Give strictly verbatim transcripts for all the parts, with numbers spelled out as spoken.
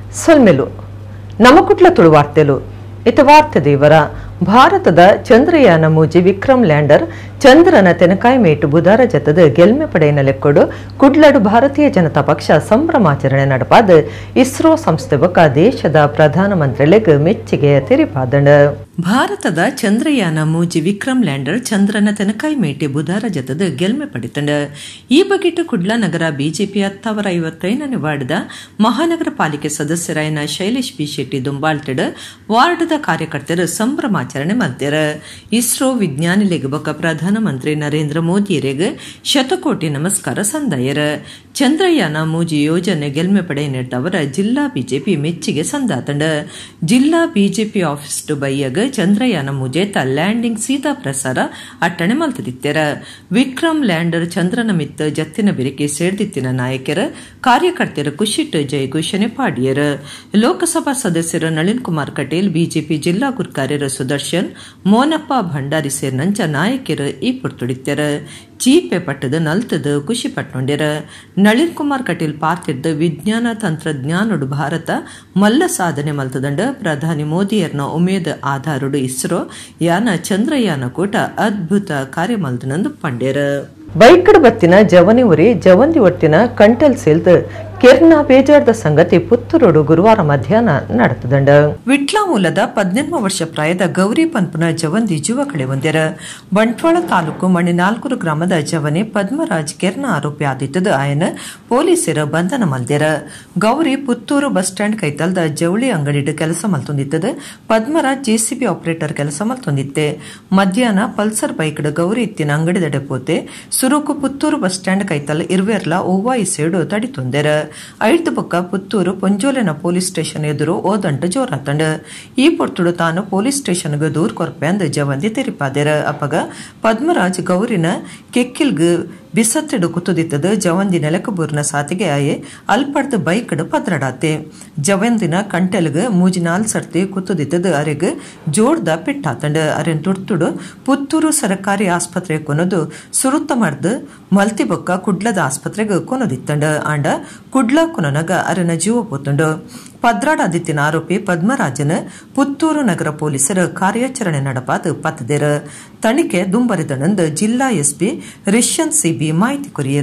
ಸೊಲ್ಮೆಲು ನಮಕುಟ್ಲ ತುಳು ವಾರ್ತೆಲು ಇತ ವಾರ್ತೆ ದೇವರ ಭಾರತದ ಚಂದ್ರಯಾನ ಮೂಜಿ ವಿಕ್ರಮ್ ಲ್ಯಾಂಡರ್ ಚಂದ್ರನ ತೆನಕಾಯಿ ಮೇಟು ಬುಧಾರ ಜತದ ಗೆಲ್ಮೆ ಪಡೆಯನ ಲೆಕ್ಕೊಡು ಕುಡ್ಲಡು ಭಾರತೀಯ ಜನತಾ ಪಕ್ಷ ಸಂಭ್ರಮಾಚರಣೆ ನಡಪಾದ ಇಸ್ರೋ ಸಂಸ್ಥೆ ಬೊಕ್ಕ ದೇಶದ ಪ್ರಧಾನಮಂತ್ರಿಗಳಿಗೆ ಮೆಚ್ಚುಗೆಯ ತೆರಿಪಾದಣ. ಭಾರತದ ಚಂದ್ರಯಾನ ಮೂಜಿ ವಿಕ್ರಮ್ ಲ್ಯಾಂಡರ್ ಚಂದ್ರನ ತೆನಕಾಯಿ ಮೇಟೆ ಬುಧಾರ ಜತದ ಗೆಲ್ಮೆ ಪಡಿತಂಡ. ಈ ಬಗೆಟ್ ಕುಡ್ಲ ನಗರ ಬಿಜೆಪಿ ಹತ್ತವರ ಐವತ್ತೈದನೇ ವಾರ್ಡ್ದ ಮಹಾನಗರ ಪಾಲಿಕೆ ಸದಸ್ಯರಾಯನ ಶೈಲೇಶ್ ಬಿ ಶೆಟ್ಟಿ ದುಂಬಾಳ್ತಡ ವಾರ್ಡ್ದ ಕಾರ್ಯಕರ್ತರು ಸಂಭ್ರಮಾಚರಣೆ ಮಾಡ್ತಾರ. ಇಸ್ರೋ ವಿಜ್ಞಾನಿಲೆಗೆ ಬೊಕ್ಕ ಪ್ರಧಾನಮಂತ್ರಿ ನರೇಂದ್ರ ಮೋದಿಯರಿಗೆ ಶತಕೋಟಿ ನಮಸ್ಕಾರ ಸಂದಾಯರ. ಚಂದ್ರಯಾನ ಮೂಜಿ ಯೋಜನೆ ಗೆಲ್ಮೆ ಪಡೆ ನೀಡಿದವರ ಜಿಲ್ಲಾ ಬಿಜೆಪಿ ಮೆಚ್ಚಿಗೆ ಸಂದಾತಂಡ. ಜಿಲ್ಲಾ ಬಿಜೆಪಿ ಆಫೀಸ್ ಬೈಯಾಗ ಚಂದ್ರಯಾನ ಮೂಜೇತ ಲ್ಯಾಂಡಿಂಗ್ ಸೀದಾ ಪ್ರಸಾರ ಅಟ್ಟಣೆ ಮಲ್ತದಿತ್ತಾರ. ವಿಕ್ರಮ್ ಲ್ಯಾಂಡರ್ ಚಂದ್ರನ ಮಿತ್ತ ಜತ್ತಿನ ಬಿರಿಕೆ ಸೇಡ್ದಿತ್ತಿನ ನಾಯಕರ ಕಾರ್ಯಕರ್ತರ ಖುಷಿಟ್ ಜಯ ಘೋಷಣೆ ಪಾಡಿಯರ. ಲೋಕಸಭಾ ಸದಸ್ಯರ ನಳಿನ್ ಕುಮಾರ್ ಕಟೇಲ್, ಬಿಜೆಪಿ ಜಿಲ್ಲಾ ಗುರ್ಕಾರ್ಯರ ಸುದರ್ಶನ್, ಮೋನಪ್ಪ ಭಂಡಾರಿ ಸೇರಿನಂಚ ನಾಯಕರು ಈ ಪುರ್ತುಡಿತ್ಯಾರ. ಚೀಪೆ ಪಟ್ಟದ ನಲ್ತದ ಖುಷಿ ಪಟ್ಕೊಂಡ್ಯಾರ. ನಳಿನ್ ಕುಮಾರ್ ಕಟೇಲ್ ಪಾರ್ತಿದ್ದ ವಿಜ್ಞಾನ ತಂತ್ರಜ್ಞಾನಡು ಭಾರತ ಮಲ್ಲ ಸಾಧನೆ ಮಲ್ತದಂಡ ಪ್ರಧಾನಿ ಮೋದಿಯರ್ನ ಉಮೇದ ಆಧಾರಡು ಇಸ್ರೋ ಯಾನ ಚಂದ್ರಯಾನ ಕೂಟ ಅದ್ಭುತ ಕಾರ್ಯ ಮಲ್ತನಂದು ಪಂಡ್ಯಾರ. ಬೈಕಡ್ ಬತ್ತಿನ ಜವನಿ ಉರಿ ಜವಂದಿ ಒಟ್ಟಿನ ಕಂಟೆಲ್ ಸೇಲ್ದ ಕೆರ್ನ ಬೇಜಾರ್ದ ಸಂಗತಿ ಪುತ್ತೂರು ಗುರುವಾರ ಮಧ್ಯಾಹ್ನ ನಡೆತದಂಡ. ವಿಟ್ಲ ಮೂಲದ ಹದಿನೆಂಟು ವರ್ಷ ಪ್ರಾಯದ ಗೌರಿ ಪನ್ಪುನ ಜವಂದಿ ಜೀವ ಕಳೆ ಹೊಂದ್ಯಾರ. ಬಂಟ್ವಾಳ ತಾಲೂಕು ಮಣಿನಾಲ್ಕೂರು ಗ್ರಾಮದ ಜವನಿ ಪದ್ಮರಾಜ್ ಕೆರ್ನ ಆರೋಪಿ ಆದಿತ್ತದ ಆಯನ ಪೊಲೀಸರ ಬಂಧನ ಮಲ್ದ್ಯಾರ. ಗೌರಿ ಪುತ್ತೂರು ಬಸ್ ಸ್ಟ್ಯಾಂಡ್ ಕೈತಲ್ದ ಜವಳಿ ಅಂಗಡಿಡ್ ಕೆಲಸ ಮಲ್ತೊಂದಿತ್ತದ. ಪದ್ಮರಾಜ್ ಜೆಸಿಬಿ ಆಪರೇಟರ್ ಕೆಲಸ ಮಲ್ತೊಂದಿತ್ತೆ. ಮಧ್ಯಾಹ್ನ ಪಲ್ಸರ್ ಬೈಕ್ಡ್ ಗೌರಿ ಇತ್ತಿನ ಅಂಗಡಿದಡೆ ಪೋತೆ ಸುರುಕು ಪುತ್ತೂರು ಬಸ್ ಸ್ಟ್ಯಾಂಡ್ ಕೈತಲ್ ಇರುವೆರ್ಲ ಓವಾಯಿ ಸೇಡು ತಡಿತೊಂದ್ಯಾರ. ಐದು ಬೊಕ್ಕ ಪುತ್ತೂರು ಪೊಂಜೋಲೆನ ಪೊಲೀಸ್ ಸ್ಟೇಷನ್ ಎದುರು ಓದಂಟ ಜೋರಾತಂಡ. ಈ ಪೊರ್ತುಡು ತಾನು ಪೊಲೀಸ್ ಸ್ಟೇಷನ್ಗೆ ದೂರ್ ಕೊರ್ಪೆ ಅಂದ ಜವಂದಿ ತೆರಿಪಾದ್ಯಾರ. ಅಪ್ಪಗ ಪದ್ಮರಾಜ್ ಗೌರಿನ ಕೆಕ್ಕಿಲ್ಗ್ ಬಿಸತ್ತಿಡು ಕುತ್ತುದಿತ್ತದ ಜವಂದಿ ನೆಲಕಬೂರ್ನ ಸಾತಿಗೆ ಆಯೆ ಅಲ್ಪಡ್ದ ಬೈಕ್ಡ್ ಪದ್ರಡಾತೆ. ಜವಂದಿನ ಕಂಟೆಲ್ಗ್ ಮೂಜಿ ನಾಲ್ ಸರ್ತಿ ಕುತ್ತುದಿತ್ತದ ಅರೆಗ್ ಜೋಡ್ದ ಪಿಟ್ಟಾತಂಡ. ಅರೆನ್ ತುಡ್ತುಡು ಪುತ್ತೂರು ಸರಕಾರಿ ಆಸ್ಪತ್ರೆ ಕೊನದು ಸುರುತ್ತ ಮಾಡ್ದು ಮಲ್ತಿ ಬೊಕ್ಕ ಕುಡ್ಲದ ಆಸ್ಪತ್ರೆಗೆ ಕೊನದಿತ್ತಂಡ. ಆಂಡ ಕುಡ್ಲ ಕೊನನಗ ಅರೆನ ಜೀವ ಪೋತುಂಡು. ಪದ್ರಾಡಾದಿತ್ತಿನ ಆರೋಪಿ ಪದ್ಮರಾಜನ ಪುತ್ತೂರು ನಗರ ಪೊಲೀಸರ ಕಾರ್ಯಾಚರಣೆ ನಡಪಾದ ಪತ್ತದೇರ. ತನಿಖೆ ದುಂಬರಿದನಂದ ಜಿಲ್ಲಾ ಎಸ್ಪಿ ರಿಷನ್ ಸಿಬಿ ಮಾಹಿತಿ ಕೊರಿಯರ.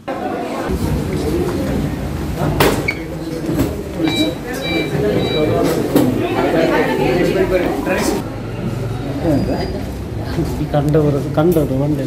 ಕಂಡವರು ಕಂಡವರು ಒಂದೇ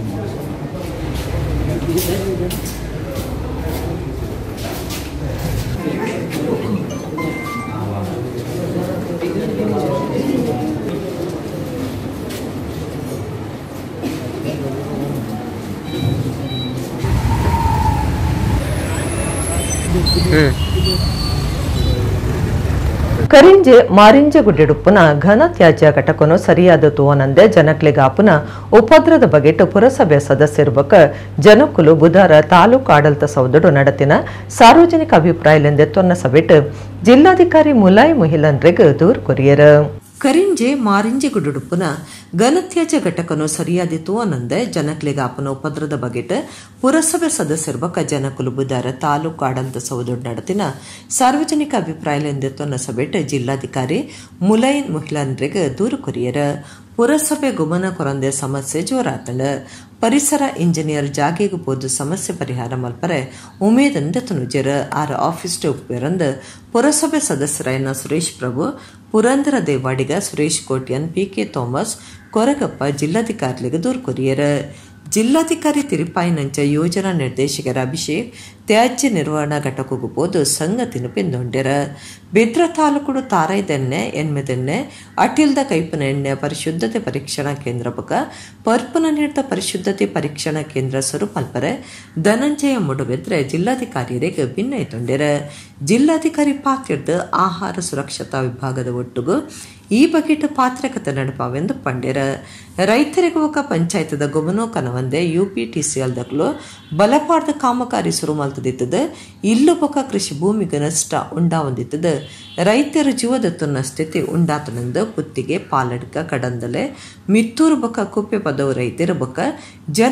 ಕರಿಂಜೆ ಮಾರಿಂಜೆ ಗುಡ್ಡೆಡುಪ್ಪುನ ಘನ ತ್ಯಾಜ್ಯ ಘಟಕನು ಸರಿಯಾದ ತೋವನಂದೆ ಜನಕ್ಲೆಗಾಪುನ ಉಪದ್ರದ ಬಗೆಟ್ ಪುರಸಭೆ ಸದಸ್ಯರು ಬಕ ಜನಕುಲು ಬುಧವಾರ ತಾಲೂಕು ಆಡಳಿತ ಸೌದಡು ನಡತಿನ ಸಾರ್ವಜನಿಕ ಅಭಿಪ್ರಾಯಲೆಂದೆ ತೊನ್ನ ಸಭೆಟ್ ಜಿಲ್ಲಾಧಿಕಾರಿ ಮುಲಾಯಿ ಮುಹಿಲನ್ರೆಗ್ ದೂರ್ ಕೊರಿಯರ. ಕರಿಂಜೆ ಮಾರಿಂಜೆ ಗುಡ್ಡುಡುಪ್ಪುನ ಘನತ್ಯಾಜ್ಯ ಘಟಕನು ಸರಿಯಾದಿತ್ತು ಅನ್ನಂದೆ ಜನಕ್ಲೆಗಾಪನ ಉಪದ್ರದ ಬಗೆಟ್ ಪುರಸಭೆ ಸದಸ್ಯರು ಬಕ ಜನಕುಲು ಬುಧವಾರ ತಾಲೂಕು ಆಡಳಿತ ಸೌದಡ್ ನಡತಿನ ಸಾರ್ವಜನಿಕ ಅಭಿಪ್ರಾಯಲೆಂದೆತ್ತೊನ್ನ ಸಭೆಟ್ ಜಿಲ್ಲಾಧಿಕಾರಿ ಮುಲಾಯಿ ಮುಹಿಲನ್ರೆಗ್ ದೂರು ಕೊರಿಯರ. ಪುರಸಭೆ ಗುಮನ ಕೊರಂದೆ ಸಮಸ್ಯೆ ಜೋರಾತಂಡ. ಪರಿಸರ ಇಂಜಿನಿಯರ್ ಜಾಗೆಗೂ ಪೋದು ಸಮಸ್ಯೆ ಪರಿಹಾರ ಮಲ್ಪರೆ ಉಮೇದಂದೆ ತುನುಜರ. ಆರ ಆಫೀಸ್ ಉಪ್ಪೇರಂದ ಪುರಸಭೆ ಸದಸ್ಯರಾಯನ Suresh Prabhu, Purandara Devadiga, Suresh Kotian, P K Thomas, Koragappa ಜಿಲ್ಲಾಧಿಕಾರಿಗೆ ದೂರು ಕೊರಿಯರ. ಜಿಲ್ಲಾಧಿಕಾರಿ ತಿರುಪಾಯಿನಂಚ ಯೋಜನಾ ನಿರ್ದೇಶಕರ ಅಭಿಷೇಕ್ ತ್ಯಾಜ್ಯ ನಿರ್ವಹಣಾ ಘಟಕಗೂ ಪೋದು ಸಂಗತಿನ ಪಿಂದೊಂಡ್ಯರ. ಬಿದ್ರ ತಾಲೂಕು ತಾರೈದೆಣ್ಣೆ ಎನ್ಮೆದೆಣ್ಣೆ ಅಟಿಲ್ದ ಕೈಪನ ಎಣ್ಣೆ ಪರಿಶುದ್ಧತೆ ಪರೀಕ್ಷಣಾ ಕೇಂದ್ರ ಬಕ ಪರ್ಪನ ನೀಡಿದ ಪರಿಶುದ್ಧತೆ ಪರೀಕ್ಷಣಾ ಕೇಂದ್ರ ಸ್ವರೂಪಲ್ಪರೆ ಧನಂಜಯ ಮುಡುಬೆದ್ರೆ ಜಿಲ್ಲಾಧಿಕಾರಿಯರಿಗೆ ಭಿನ್ನೈತೊಂಡ್ಯರ. ಜಿಲ್ಲಾಧಿಕಾರಿ ಪಾತ್ರದ ಆಹಾರ ಸುರಕ್ಷತಾ ವಿಭಾಗದ ಒಟ್ಟುಗೂ ಈ ಬಗೆಟ್ ಪಾತ್ರಕತೆ ನಡಪಾವೆಂದು ಪಂಡ್ಯರ. ರೈತರಿಗೆ ಒಕ್ಕ ಪಂಚಾಯತದ ಗೊಮನೋ ಕನವಂದೆ ಯುಪಿಟಿಸಿಎಲ್ದಕ್ಲು ಬಲಪಾರ್ದ ಕಾಮಗಾರಿ ಶುರು ಮಲ್ತದಿತ್ತದ. ಇಲ್ಲು ಬೊಕ್ಕ ಕೃಷಿ ಭೂಮಿಗೆ ನಷ್ಟ ಉಂಡಾವಂದಿತ್ತದ. ರೈತರ ಜೀವದತ್ತುನ್ನ ಸ್ಥಿತಿ ಉಂಡಾತನಂದ ಪುತ್ತಿಗೆ ಪಾಲಡ್ಕ ಕಡಂದಲೆ ಮಿತ್ತೂರು ಬೊಕ್ಕ ಕುಪ್ಪೆ ಪದವು ರೈತರ ಬೊಕ್ಕ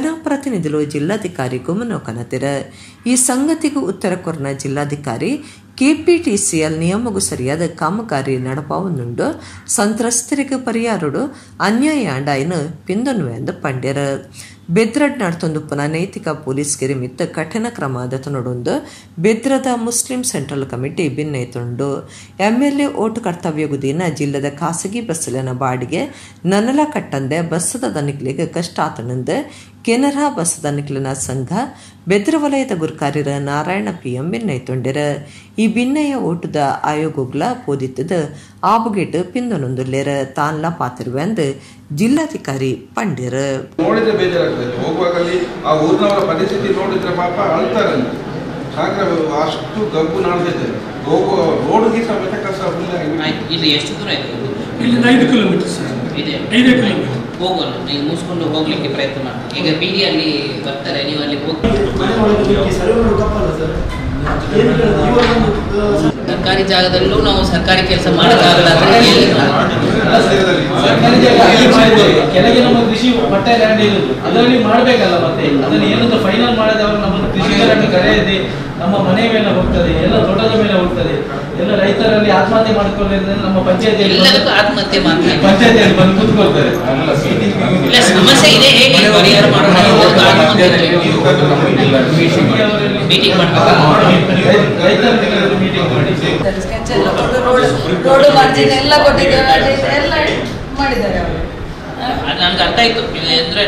ಜನಪ್ರತಿನಿಧಿಗಳು ಜಿಲ್ಲಾಧಿಕಾರಿ ಗುಮನೋ ಕನತಿರ. ಈ ಸಂಗತಿಗೂ ಉತ್ತರ ಕೊರ್ನ ಜಿಲ್ಲಾಧಿಕಾರಿ ಕೆಪಿಟಿಸಿಎಲ್ ನಿಯಮಗೂ ಸರಿಯಾದ ಕಾಮಗಾರಿ ನಡಪಾವನುಂಡು ಸಂತ್ರಸ್ತರಿಗೆ ಪರಿಹಾರಡು ಅನ್ಯಾಯ ಆಂಡಾಯಿನ ಪಿಂದೊನ್ವೆ ಎಂದು ಪಂಡ್ಯರ ಬೆದ್ರಡ್ ನಡ್ತೊಂದುಪ್ಪನ ನೈತಿಕ ಪೊಲೀಸ್ ಮಿತ್ತ ಕಠಿಣ ಕ್ರಮ ದತನೊಡೊಂದು ಬೆದ್ರದ ಮುಸ್ಲಿಂ ಸೆಂಟ್ರಲ್ ಕಮಿಟಿ ಭಿನ್ನೈತುಂಡು ಎಂಎಲ್ಎ ಓಟು ಕರ್ತವ್ಯಗುದಿನ ಜಿಲ್ಲದ ಖಾಸಗಿ ಬಸ್ಸಿನ ಬಾಡಿಗೆ ನನ್ನಲ ಕಟ್ಟಂದೆ ಬಸ್ಸದ ದನಿಕ್ಲಿಗೆ ಕಷ್ಟ ಆತನಂದು ಕೆನರಾ ಬಸ್ ದನಿಕ್ಲಿನ ಸಂಘ ಬೆದ್ರ ವಲಯದ ಗುರ್ಕಾರ್ಯರ ನಾರಾಯಣ ಪಿಎಂ ಭಿನ್ನೈತುಂಡಿರ ಈ ಭಿನ್ನಯ ಓಟದ ಆಯೋಗಗಳ ಪೋದಿತ್ತದ ಆಬುಗೇಟ್ ಪಿಂದೊಂದುಲ್ಲೇರ ತಾನ್ಲ ಪಾತಿರುವೆಂದು ಜಿಲ್ಲಾಧಿಕಾರಿ ಪಂಡ್ಯರ ನೋಡಿದ್ರೆ ಬೇಜಾರಾಗ್ತದೆ. ಹೋಗುವಾಗಲ್ಲಿ ಆ ಊರಿನವರ ಪರಿಸ್ಥಿತಿ ನೋಡಿದ್ರೆ ಪಾಪ ಅಳ್ತಾರೆ. ಸಾಗರ ಅಷ್ಟು ಗಬ್ಬು ನಾಡ್ದಿದೆ. ಹೋಗುವ ರೋಡ್ಗೆ ಸಮೇತ ಕಸ ಇಲ್ಲಿ ಎಷ್ಟು ದೂರ ಇದೆ? ಇಲ್ಲಿಂದ ಐದು ಕಿಲೋಮೀಟರ್ ಸರ್. ಇದೆ ಐದೇ ಕಿಲೋಮೀಟರ್ ಹೋಗೋಣ. ನೀವು ಮುಗಿಸ್ಕೊಂಡು ಹೋಗ್ಲಿಕ್ಕೆ ಪ್ರಯತ್ನ ಮಾಡಿ. ಈಗ ಬೀದಿಯಲ್ಲಿ ಬರ್ತಾರೆ, ನೀವು ಅಲ್ಲಿ ಹೋಗಿ ಸರ್ಕಾರಿ ಜಾಗದಲ್ಲೂ ನಾವು ಸರ್ಕಾರಿ ಕೆಲಸ ಮಾಡೋದಾಗಲಾದ್ರೆ ಕೆಳಗೆ ನಮ್ಮ ಕೃಷಿ ಪಟ್ಟ ಲ್ಯಾಂಡ್ ಇರುವುದು ಅದರಲ್ಲಿ ಮಾಡಬೇಕಲ್ಲ. ಮತ್ತೆ ಅದನ್ನು ಏನಾದ್ರು ಫೈನಲ್ ಮಾಡಿದವರು ನಮ್ಮ ಕೃಷಿಕರನ್ನು ಕರೆಯದೆ ನಮ್ಮ ಮನೆ ಮೇಲೆ ಹೋಗ್ತದೆ, ಎಲ್ಲ ತೋಟದ ಮೇಲೆ ಹೋಗ್ತದೆ. ಎಲ್ಲ ರೈತರಲ್ಲಿ ಆತ್ಮಹತ್ಯೆ ಮಾಡಿಕೊಳ್ಳೋದ್ರಿಂದ ನಮ್ಮ ಪಂಚಾಯತಿಯಲ್ಲಿ ಎಲ್ಲದಕ್ಕೂ ಆತ್ಮಹತ್ಯೆ ಮಾಡ್ತಾರೆ. ಪಂಚಾಯತಿಯಲ್ಲಿ ಬಂದು ಕೂತ್ಕೊಳ್ತಾರೆ. ಸಮಸ್ಯೆ ಇದೆ, ಹೇಗೆ ಪರಿಹಾರ ಮಾಡೋದು ಮೀಟಿಂಗ್ ಮಾಡ್ಬೇಕು. ರೈತರ ಮೀಟಿಂಗ್ ಮಾಡಿ ರೋಡ್ ಮಾರ್ಜಿನ್ ಎಲ್ಲ ಕೊಟ್ಟಿದ್ದೇವೆ, ಎಲ್ಲ ಮಾಡಿದ್ದಾರೆ ಅವರು. ನನ್ಗೆ ಅರ್ಥ ಆಯ್ತು. ಅಂದ್ರೆ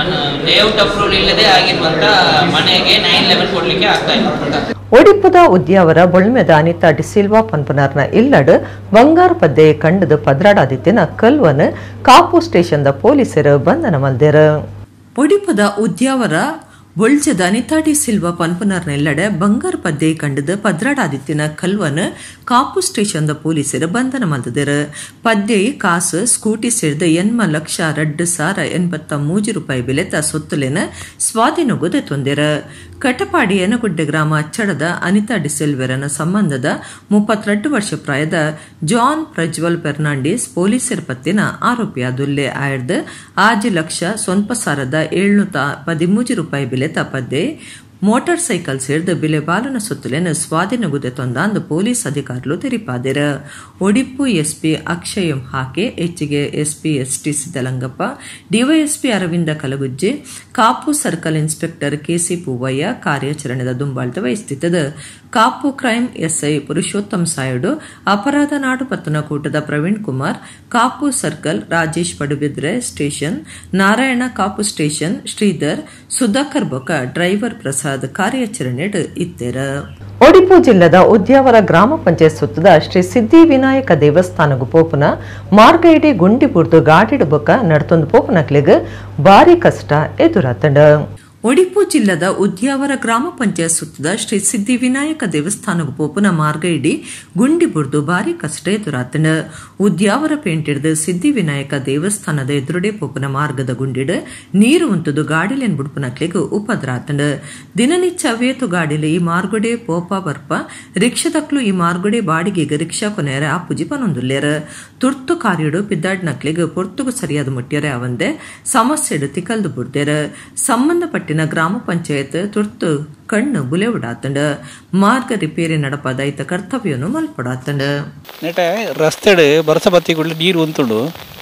ಲೇಔಟ್ ಅಪ್ರೂವಲ್ ಇಲ್ಲದೆ ಆಗಿರುವಂತ ಮನೆಗೆ ನೈನ್ ಲೆವೆನ್ ಕೊಡ್ಲಿಕ್ಕೆ ಆಗ್ತಾ ಇಲ್ಲ. ಒಡಿಪುದ ಉದ್ಯಾವರ ಬೊಳ್ಮೆದ ಅನಿತಾ ಡಿಸಿಲ್ವಾ ಪನ್ಪುನರ್ನ ಇಲ್ಲಡ್ ಬಂಗಾರ ಪದ್ದೆ ಕಂಡದ ಪದ್ರಾಡಾದಿತ್ತಿನ ಕಲ್ವನ್ ಕಾಪು ಸ್ಟೇಷನ್ದ ಪೊಲೀಸರು ಬಂಧನ ಮಲ್ದೇರ. ಒಡಿಪುದ ಉದ್ಯಾವರ ಬೊಳ್ಜದ ಅನಿತಾ ಡಿ ಸಿಲ್ವಾ ಪನ್ಪುನರ್ನ ಎಲ್ಲೆಡೆ ಬಂಗಾರ ಪದ್ದೆ ಕಂಡದ ಪದ್ರಾಡಾದಿತ್ತಿನ ಕಲ್ವನ್ ಕಾಪು ಸ್ಟೇಷನ್ದ ಪೊಲೀಸರು ಬಂಧನ ಮಲ್ದಿದ್ದಾರೆ. ಪದ್ದೆ ಕಾಸು ಸ್ಕೂಟಿ ಸೇರಿದ ಎನ್ಮ ಲಕ್ಷ ರಡ್ಡು ಸಾರ ಎನ್ಬತ್ತ ಮೂಜು ರೂಪಾಯಿ ಬೆಲೆತ ಸೊತ್ತುಲೆನ ಸ್ವಾಧೀನಗೊದೆ ತೊಂದಿರ. ಕಟಪಾಡಿ ಯನಗುಡ್ಡೆ ಗ್ರಾಮ ಅಚ್ಚಡದ ಅನಿತಾ ಡಿಸಿಲ್ವೆರನ ಸಂಬಂಧದ ಮುಪ್ಪತ್ತೆರಡು ವರ್ಷ ಪ್ರಾಯದ ಜಾನ್ ಪ್ರಜ್ವಲ್ ಫೆರ್ನಾಂಡಿಸ್ ಪೊಲೀಸರ ಪತ್ತಿನ ಆರೋಪಿಯಾದುಲ್ಲೆ ಆಯ್ದ ಆಜು ಲಕ್ಷ ಸೊನ್ಪ ಸಾರದ ಏಳ್ನೂತ ಪದಿಮೂಜು ರೂಪಾಯಿ ಬೆಲೆ ತಪ್ಪದ್ದೆ ಮೋಟಾರ್ ಸೈಕಲ್ ಸೇರಿದ ಬಿಲೆ ಬಾಲನ ಸುತ್ತಲಿನ ಸ್ವಾಧೀನಗುದೆ ತೊಂದಾಂದು ಪೊಲೀಸ್ ಅಧಿಕಾರಿಗಳು ತೆರಿಪಾದಿರ. ಒಡಿಪು ಎಸ್ಪಿ ಅಕ್ಷಯಂ ಹಾಕೆ, ಹೆಚ್ಚಿಗೆ SP S T Siddalingappa, DYSP Aravind Kalagujje, Kapu circle inspector KC Poovaiah ಕಾರ್ಯಾಚರಣೆದ ದುಂಬಾಳ್ತ ವಹಿಸುತ್ತಿದ್ದ. ಕಾಪು ಕ್ರೈಮ್ ಎಸ್ಐ ಪುರುಷೋತ್ತಮ್ ಸಾಯುಡು, ಅಪರಾಧ ನಾಡು ಪತ್ತನಕೂಟದ Praveen Kumar, Kapu circle Rajesh Padubidri station, Narayana Kapu station Shridhar, Sudhakar ಬೊಕ ಡ್ರೈವರ್ ಪ್ರಸಾದ್ ಕಾರ್ಯಾಚರಣೆ ಇತ್ತೆರ. ಒಡಿಪು ಜಿಲ್ಲದ ಉದ್ಯಾವರ ಗ್ರಾಮ ಪಂಚಾಯತ್ ಸುತ್ತದ ಶ್ರೀ ಸಿದ್ಧಿ ವಿನಾಯಕ ದೇವಸ್ಥಾನಗು ಪೋಪುನ ಮಾರ್ಗೈಡೆ ಗುಂಡಿ ಬುರ್ದು ಗಾಡಿಡು ಬೊಕ ನಡ್ತೊಂದು ಪೋಪನಕ್ಲಿಗ್ ಭಾರಿ ಕಷ್ಟ ಎದುರಾತಂಡ. ಒಡಿಪು ಜಿಲ್ಲದ ಉದ್ಯಾವರ ಗ್ರಾಮ ಪಂಚಾಯತ್ ಸುತ್ತದ ಶ್ರೀ ಸಿದ್ಧಿ ವಿನಾಯಕ ದೇವಸ್ಥಾನಗು ಪೋಪುನ ಮಾರ್ಗೈಡಿ ಗುಂಡಿ ಬುರ್ದು ಭಾರಿ ಕಷ್ಟ ಎದುರಾತಂಡ. ಉದ್ಯಾವರ ಪೇಂಟಿಡ್ದ ಸಿದ್ಧಿ ವಿನಾಯಕ ದೇವಸ್ಥಾನದ ಎದುರುಡೆ ಪೋಪುನ ಮಾರ್ಗದ ಗುಂಡಿಡ್ ನೀರು ಉಂತುದು ಗಾಡಿಲೆನ್ ಬುಡ್ಪುನಕ್ಲಿಗ್ ಉಪದ್ರಾತಂಡ. ದಿನನಿತ್ಯ ಅವೇತು ಗಾಡಿಲೆ ಈ ಮಾರ್ಗುಡೆ ಪೋಪ ಬರ್ಪ ರಿಕ್ಷದಕ್ಲು ಈ ಮಾರ್ಗುಡೆ ಬಾಡಿಗೆಗೆ ರಿಕ್ಷಾ ಕೊನೆಯರ ಆಪುಜಿ ಪನೊಂದುಲ್ಲೇರ. ತುರ್ತು ಕಾರ್ಯಡು ಪಿದ್ದಾಡ್ನಕ್ಲಿಗ್ ಪೊರ್ತುಗು ಸರಿಯಾದ ಮುಟ್ಟ್ಯರೆ ಅವಂದೆ ಸಮಸ್ಯೆಡು ತಿಕಲ್ದು ಬುಡ್ದೇರ. ಸಂಬಂಧಪಟ್ಟ ಗ್ರಾಮ ಪಂಚಾಯತ್ ತುರ್ತು ಕಣ್ಣು ಬುಲೆ ಉಡಾತಂಡ. ಮಾರ್ಗ ರಿಪೇರಿ ನಡಪದಾಯ್ತ ಕರ್ತವ್ಯನು ಮಲ್ಪಡಾತಂಡ. ನೆಟ ರಸ್ತೆಡ್ ಬರ್ಸ ಬತ್ತಿಗಳು ನೀರು ಉಂತುಂಡು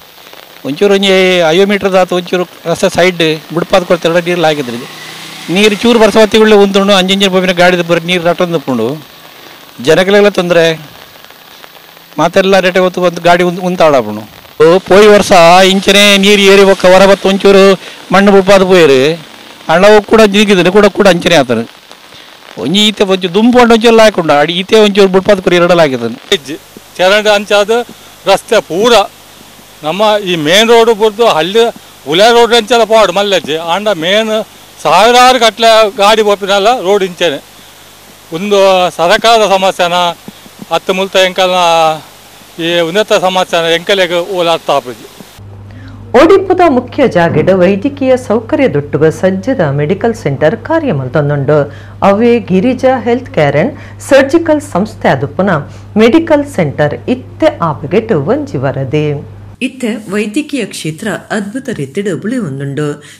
ಒಂಚೂರು ಒಂಜಿ ಐವತ್ತು ಮೀಟರ್ ಆತ ಒಂಚೂರು ರಸ್ತೆ ಸೈಡ್ ಬುಡ್ಪಾದ ಕೊಡ್ತಾರೆ ನೀರು ಲಾಗಿದ್ರಿ ನೀರು ಚೂರು ಬರ್ಸ ಬತ್ತಿಗಳು ಉಂತುಂಡು ಅಂಜಿಂಜಿನ ಪೋಪಿನ ಗಾಡಿದ ಬರೀ ನೀರು ರಟೊಂದು ಉಪ್ಪುಂಡು ಜನಗಳೆಲ್ಲ ತೊಂದರೆ ಮಾತೆಲ್ಲ ರೇಟೆ ಹೊತ್ತು ಬಂದು ಗಾಡಿ ಉಂತಾಡಪ್ಪುಂಡು. ಪೋಯಿ ವರ್ಷ ಇಂಚನೆ ನೀರು ಏರಿ ಒಕ್ಕ ಹೊರ ಬತ್ತು ಒಂಚೂರು ಮಣ್ಣು ಬುಡ್ಪಾದ ಪೋಯಿರು ಅಣ್ಣವು ಕೂಡ ಜಿಗಿದ್ರೆ ಕೂಡ ಕೂಡ ಅಂಚನೆ ಆತನು ಒಂಜಿ ಈತೆ ಒಂಚೂರು ದುಂಪು ಹಣ್ಣು ಒಂಚೂರು ಹಾಕೊಂಡು ಅಡಿ ಈತೆ ಒಂಚೂರು ಬುಡ್ಪಾದ ಕುರಿ ಎರಡಲಾಗಿದ್ದಾನೆ. ಚರಂಡಿ ಅಂಚಾದ ರಸ್ತೆ ಪೂರ ನಮ್ಮ ಈ ಮೇನ್ ರೋಡ್ ಬುರ್ದು ಹಳ್ಳಿ ಉಲೆ ರೋಡ್ ಅಂಚೆಲ್ಲ ಪಾಡು ಮಲ್ಲಜ್ಜಿ ಆಂಡ ಮೇನ್ ಸಾವಿರಾರು ಗಟ್ಟಲೆ ಗಾಡಿ ಬೋಪಿನಲ್ಲ ರೋಡ್ ಇಂಚನೆ ಒಂದು ಸರಕಾರದ ಸಮಸ್ಯೆನ ಹತ್ತು ಮುಲ್ತ ಎಂಕಲ್ನ ಈ ಉನ್ನತ ಸಮಸ್ಯೆನ ಎಂಕಲೆಗೆ ಓಲಾಡ್ತಾ ಆಪುಜಿ. ಒಡಿಪುದ ಮುಖ್ಯ ಜಾಗೆಡ್ ವೈದ್ಯಕೀಯ ಸೌಕರ್ಯ ದೊಟ್ಟುಗ ಸಜ್ಜದ ಮೆಡಿಕಲ್ ಸೆಂಟರ್ ಕಾರ್ಯಮಲ್ತೊಂದುಂಡು. ಅವೇ Girija health care and surgical ಸಂಸ್ಥೆ ಅದುಪುನ ಮೆಡಿಕಲ್ ಸೆಂಟರ್ ಇತ್ತೆ ಆಪಗೆಟ್ ಒಂಜಿ ವರದಿ. ಇತ್ತೆ ವೈದ್ಯಕೀಯ ಕ್ಷೇತ್ರ ಅದ್ಭುತ ರೀತಿಡ್ ಬುಳಿ ಒಂದುಂಡು.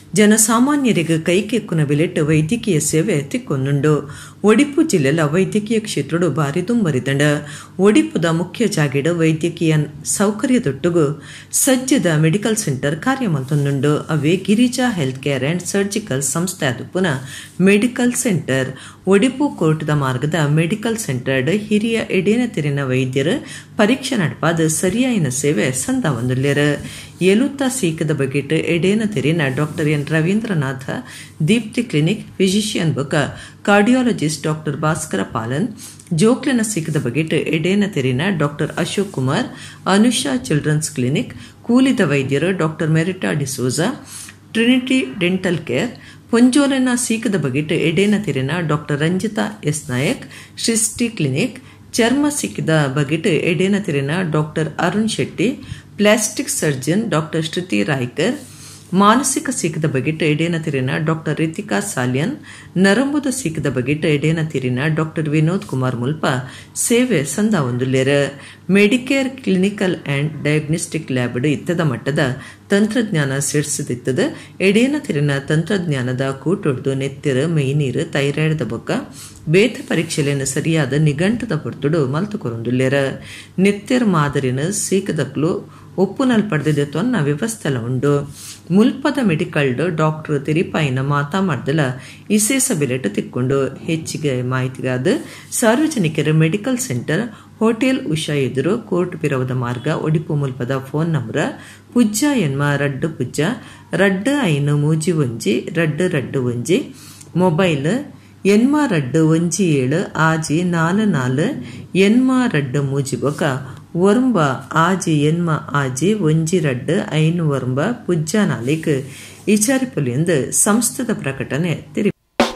ಜನಸಾಮಾನ್ಯರಿಗೆ ಕೈಕೆಕ್ಕುನ ಬೆಲೆಟ್ಟು ವೈದ್ಯಕೀಯ ಸೇವೆ ತಿಕ್ಕೊಂದುಂಡು. ಒಡಿಪು ಜಿಲ್ಲೆಲ ವೈದ್ಯಕೀಯ ಕ್ಷೇತ್ರಡು ಬಾರಿ ದುಂಬರಿದಂಡ. ಒಡಿಪುದ ಮುಖ್ಯ ಜಾಗೆಡು ವೈದ್ಯಕೀಯ ಸೌಕರ್ಯದೊಟ್ಟುಗು ಸಜ್ಜದ ಮೆಡಿಕಲ್ ಸೆಂಟರ್ ಕಾರ್ಯ ಮಂತೊಂದುಂಡು. ಅವೇ Girija health care and surgical ಸಂಸ್ಥೆ ಅದುಪುನ ಮೆಡಿಕಲ್ ಸೆಂಟರ್. ಒಡಿಪು ಕೋರ್ಟ್ದ ಮಾರ್ಗದ ಮೆಡಿಕಲ್ ಸೆಂಟರ್ಡ್ ಹಿರಿಯ ಎಡೇನ ತೆರಿನ ವೈದ್ಯರು ಪರೀಕ್ಷೆ ನಡಪಾದ ಸರಿಯಾಯಿನ ಸೇವೆ ಸಂದ ಒಂದುಲ್ಲೇರು. ಎಲುತ್ತ ಸೀಕದ ಬಗೆಟ್ ಎಡೇನ ತೆರಿನ doctor N Ravindranath Deepti clinic physician ಬೊಕ ಕಾರ್ಡಿಯಾಲಜಿಸ್ಟ್ ಡಾಕ್ಟರ್ ಭಾಸ್ಕರ ಪಾಲನ್ ಜೋಕ್ಲೆನ ಸಿಕ್ಕದ ಬಗೆಟ್ ಎಡೇನ ತೆರಿನ doctor Ashok Kumar Anusha children's clinic ಕೂಲಿದ ವೈದ್ಯರು doctor Merita D'Souza Trinity dental care ಪೊಂಜೋಲೆನ ಸೀಕದ ಬಗೆಟ್ ಎಡೇನ ತೆರಿನ doctor Ranjita S Nayak Srishti clinic ಚರ್ಮ ಸಿಕ್ಕಿದ ಬಗೆಟ್ ಎಡೇನ ತೆರಿನ doctor Arun Shetty plastic surgeon doctor Shruti Raikar ಮಾನಸಿಕ ಸಿಕ್ಕದ ಬಗೆಟ್ ಎಡೇನ ತೆರಿನ ಡಾಕ್ಟರ್ ರಿತಿಕಾ ಸಾಲಿಯನ್ ನರಂಬುದ ಸಿಕ್ಕದ ಬಗೆಟ್ ಎಡೇನ ತೆರಿನ ಡಾಕ್ಟರ್ ವಿನೋದ್ ಕುಮಾರ್ ಮುಲ್ಪ ಸೇವೆ ಸಂದ ಒಂದುಲ್ಲೇರ. Medicare clinical and diagnostic lab ಇತ್ತದ ಮಟ್ಟದ ತಂತ್ರಜ್ಞಾನ ಸಿಡಿಸಿದಿತ್ತದ ಎಡೇನ ತೆರಿನ ತಂತ್ರಜ್ಞಾನದ ಕೂಟೊಡ್ದು ನೆತ್ತಿರ ಮೈನೀರು ಥೈರಾಯ್ಡ್ದ ಬೊಕ್ಕ ಬೇತ ಪರೀಕ್ಷೆಲೇನು ಸರಿಯಾದ ನಿಘಂಟದ ಹೊರತುಡು ಮಲ್ತು ಕೊರೊಂದುಲ್ಲೇರ. ನೆತ್ತಿರ ಮಾದರಿನ ಸೀಕದಕ್ಲು ಒಪ್ಪುನಲ್ ಪಡೆದಿದೆ ತೊನ್ನ ವ್ಯವಸ್ಥೆಲ ಉಂಡು. ಮುಲ್ಪದ ಮೆಡಿಕಲ್ಡ್ ಡಾಕ್ಟರ್ ತೆರಿಪಾಯಿನ ಮಾತಾ ಮಾಡ್ದಲ ವಿಶೇಷ ಬೆಲೆಟ್ ತಿಕ್ಕೊಂಡು ಹೆಚ್ಚಿಗೆ ಮಾಹಿತಿಗಾದ ಸಾರ್ವಜನಿಕರ ಮೆಡಿಕಲ್ ಸೆಂಟರ್ ಹೋಟೆಲ್ ಉಷಾ ಎದುರು ಕೋರ್ಟ್ ಪಿರವದ ಮಾರ್ಗ ಒಡಿಪು ಮುಲ್ಪದ ಫೋನ್ ನಂಬರ್ ಪುಜ್ಜ ಎನ್ಮ ರಡ್ಡು ಪುಜ್ಜ ರಡ್ಡು ಐನು ಮೂಜಿ ಒಂಜಿ ರಡ್ಡು ರಡ್ಡು ಒಂಜಿ ಮೊಬೈಲ್ ಎನ್ಮ ರಡ್ಡು ಒಂಜಿ ಏಳು ಆಜಿ ನಾಲು ನಾಲು ಎನ್ಮ ರಡ್ಡು ಮೂಜಿ ಬೊಕ ಒರ್ಂಬ ಆಜಿ ಎನ್ಮ ಆಜಿ ಒಂಜಿ ರಡ್ಡು ಐನು ಒರ್ಂಬ ಪುಜ್ಜ ನಾಲಿಕ್ ಇಚಾರಿಪುಲಿ ಎಂದು ಸಂಸ್ಥದ ಪ್ರಕಟಣೆ ತಿರಿ.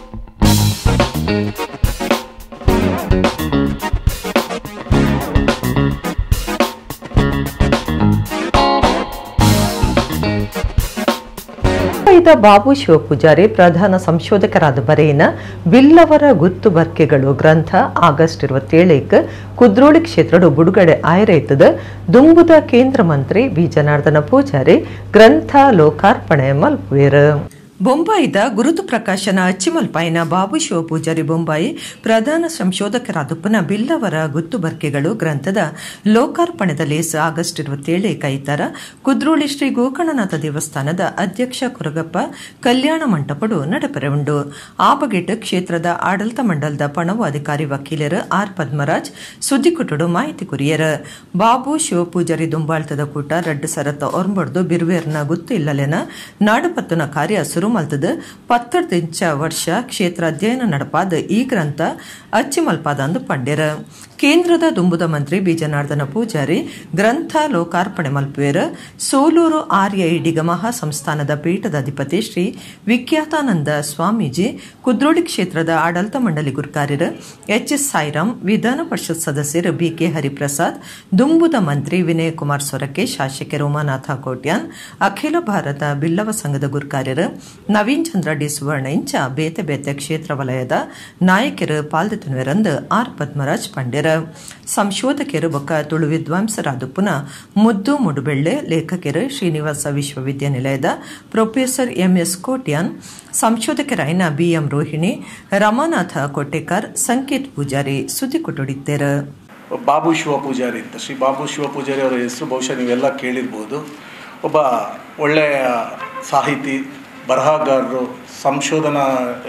ಬಾಬು ಶಿವಪೂಜಾರಿ ಪ್ರಧಾನ ಸಂಶೋಧಕರಾದ ಬರೆಯಿನ ಬಿಲ್ಲವರ ಗುತ್ತು ಬರ್ಕೆಗಳು ಗ್ರಂಥ ಆಗಸ್ಟ್ ಇರುವತ್ತೇಳಕ್ಕೆ ಕುದ್ರೋಳಿ ಕ್ಷೇತ್ರದ ಬಿಡುಗಡೆ ಆಯ್ರೈತದ ದುಂಬುದ ಕೇಂದ್ರ ಮಂತ್ರಿ ಬಿ ಜನಾರ್ದನ ಪೂಜಾರಿ ಗ್ರಂಥ ಲೋಕಾರ್ಪಣೆ ಮಲ್ಪುವೇರು. ಬೊಂಬಾಯಿದ ಗುರುತು ಪ್ರಕಾಶನ ಅಚ್ಚಿಮಲ್ಪಾಯಿನ ಬಾಬು ಶಿವಪೂಜಾರಿ ಬೊಂಬಾಯಿ ಪ್ರಧಾನ ಸಂಶೋಧಕರಾದುಪ್ಪನ ಬಿಲ್ಲವರ ಗುತ್ತು ಬರ್ಕೆಗಳು ಗ್ರಂಥದ ಲೋಕಾರ್ಪಣೆದ ಲೇಸ ಆಗಸ್ಟ್ ಇರುವತ್ತೇಳು ಕೈತಾರ ಕುದ್ರೋಳಿ ಶ್ರೀ ಗೋಕರ್ಣನಾಥ ದೇವಸ್ಥಾನದ ಅಧ್ಯಕ್ಷ ಕುರಗಪ್ಪ ಕಲ್ಯಾಣ ಮಂಟಪಡು ನಡಪರೆ ಉಂಡು. ಆ ಬಗೆಟ್ ಕ್ಷೇತ್ರದ ಆಡಳಿತ ಮಂಡಲದ ಪಣವು ಅಧಿಕಾರಿ ವಕೀಲರು ಆರ್ ಪದ್ಮರಾಜ್ ಸುದ್ದಿಕುಟುಡು ಮಾಹಿತಿ ಕುರಿಯರು. ಬಾಬು ಶಿವಪೂಜಾರಿ ದುಂಬಾಳ್ತದ ಕೂಟ ರಡ್ಡು ಸರತ್ತ ಒರ್ಂಬಡ್ದು ಬಿರುವೇರ್ನ ಗುತ್ತು ಇಲ್ಲಲೆನ ನಾಡುಪತ್ತುನ ಕಾರ್ಯ ಸುರು ಮಲ್ತದ ಪತ್ತರ್ದಿಂಚ ವರ್ಷ ಕ್ಷೇತ್ರ ಅಧ್ಯಯನ ನಡಪಾದ ಈ ಗ್ರಂಥ ಅಚ್ಚಿಮಲ್ಪಾದ ಅಂದು ಪಂಡ್ಯರ. ಕೇಂದ್ರದ ದುಂಬುದ ಮಂತ್ರಿ ಬಿ ಜನಾರ್ದನ ಪೂಜಾರಿ ಗ್ರಂಥ ಲೋಕಾರ್ಪಣೆ ಮಲ್ಪುವೇರ. ಸೋಲೂರು ಆರ್ಯ ಇಡಿಗ ಮಹಾ ಸಂಸ್ಥಾನದ ಪೀಠದ ಅಧಿಪತಿ ಶ್ರೀ ವಿಖ್ಯಾತಾನಂದ ಸ್ವಾಮೀಜಿ, ಕುದ್ರೋಳಿ ಕ್ಷೇತ್ರದ ಆಡಳಿತ ಮಂಡಳಿ ಗುರುಕಾರ್ಯರು ಎಚ್ ಎಸ್ ಸಾಯಿರಾಮ್, ವಿಧಾನ ಪರಿಷತ್ ಸದಸ್ಯರು ಬಿ ಕೆ ಹರಿಪ್ರಸಾದ್, ದುಂಬುದ ಮಂತ್ರಿ ವಿನಯ್ ಕುಮಾರ್ ಸೊರಕೆ, ಶಾಸಕ ಉಮಾನಾಥ ಕೋಟ್ಯಾನ್, ಅಖಿಲ ಭಾರತ ಬಿಲ್ಲವ ಸಂಘದ ಗುರುಕಾರ್ಯರು ನವೀನ್ ಚಂದ್ರ ಡಿ ಸುವರ್ಣ ಇಂಚ ಬೇತೆ ಬೇತೆ ಕ್ಷೇತ್ರ ವಲಯದ ನಾಯಕರು ಪಾಲ್ದೆತುನುವೆರಂದು ಆರ್ ಪದ್ಮರಾಜ್ ಪಂಡ್ಯರ. ಸಂಶೋಧಕರು ಬೊಕ್ಕ ತುಳು ವಿದ್ವಾಂಸರಾದ ಪುನಃ ಮುದ್ದು ಮುಡುಬೆಳ್ಳೆ, ಲೇಖಕರು ಶ್ರೀನಿವಾಸ ವಿಶ್ವವಿದ್ಯಾನಿಲಯದ ಪ್ರೊಫೆಸರ್ ಎಂ ಎಸ್ ಕೋಟ್ಯಾನ್, ಸಂಶೋಧಕರಾಯಿನ ಬಿ ಎಂ ರೋಹಿಣಿ, ರಮಾನಾಥ ಕೊಟ್ಟೇಕರ್, ಸಂಕೇತ್ ಪೂಜಾರಿ ಸುದ್ದಿ ಕೊಟ್ಟೊಡಿದ್ದೇರು. ಬಾಬು ಶಿವ ಪೂಜಾರಿ ಅಂತ ಶ್ರೀ ಬಾಬು ಶಿವ ಪೂಜಾರಿ ಅವರ ಹೆಸರು ಬಹುಶಃ ನೀವೆಲ್ಲ ಕೇಳಿರ್ಬೋದು. ಒಬ್ಬ ಒಳ್ಳೆಯ ಸಾಹಿತಿ, ಬರಹಗಾರರು, ಸಂಶೋಧನಾ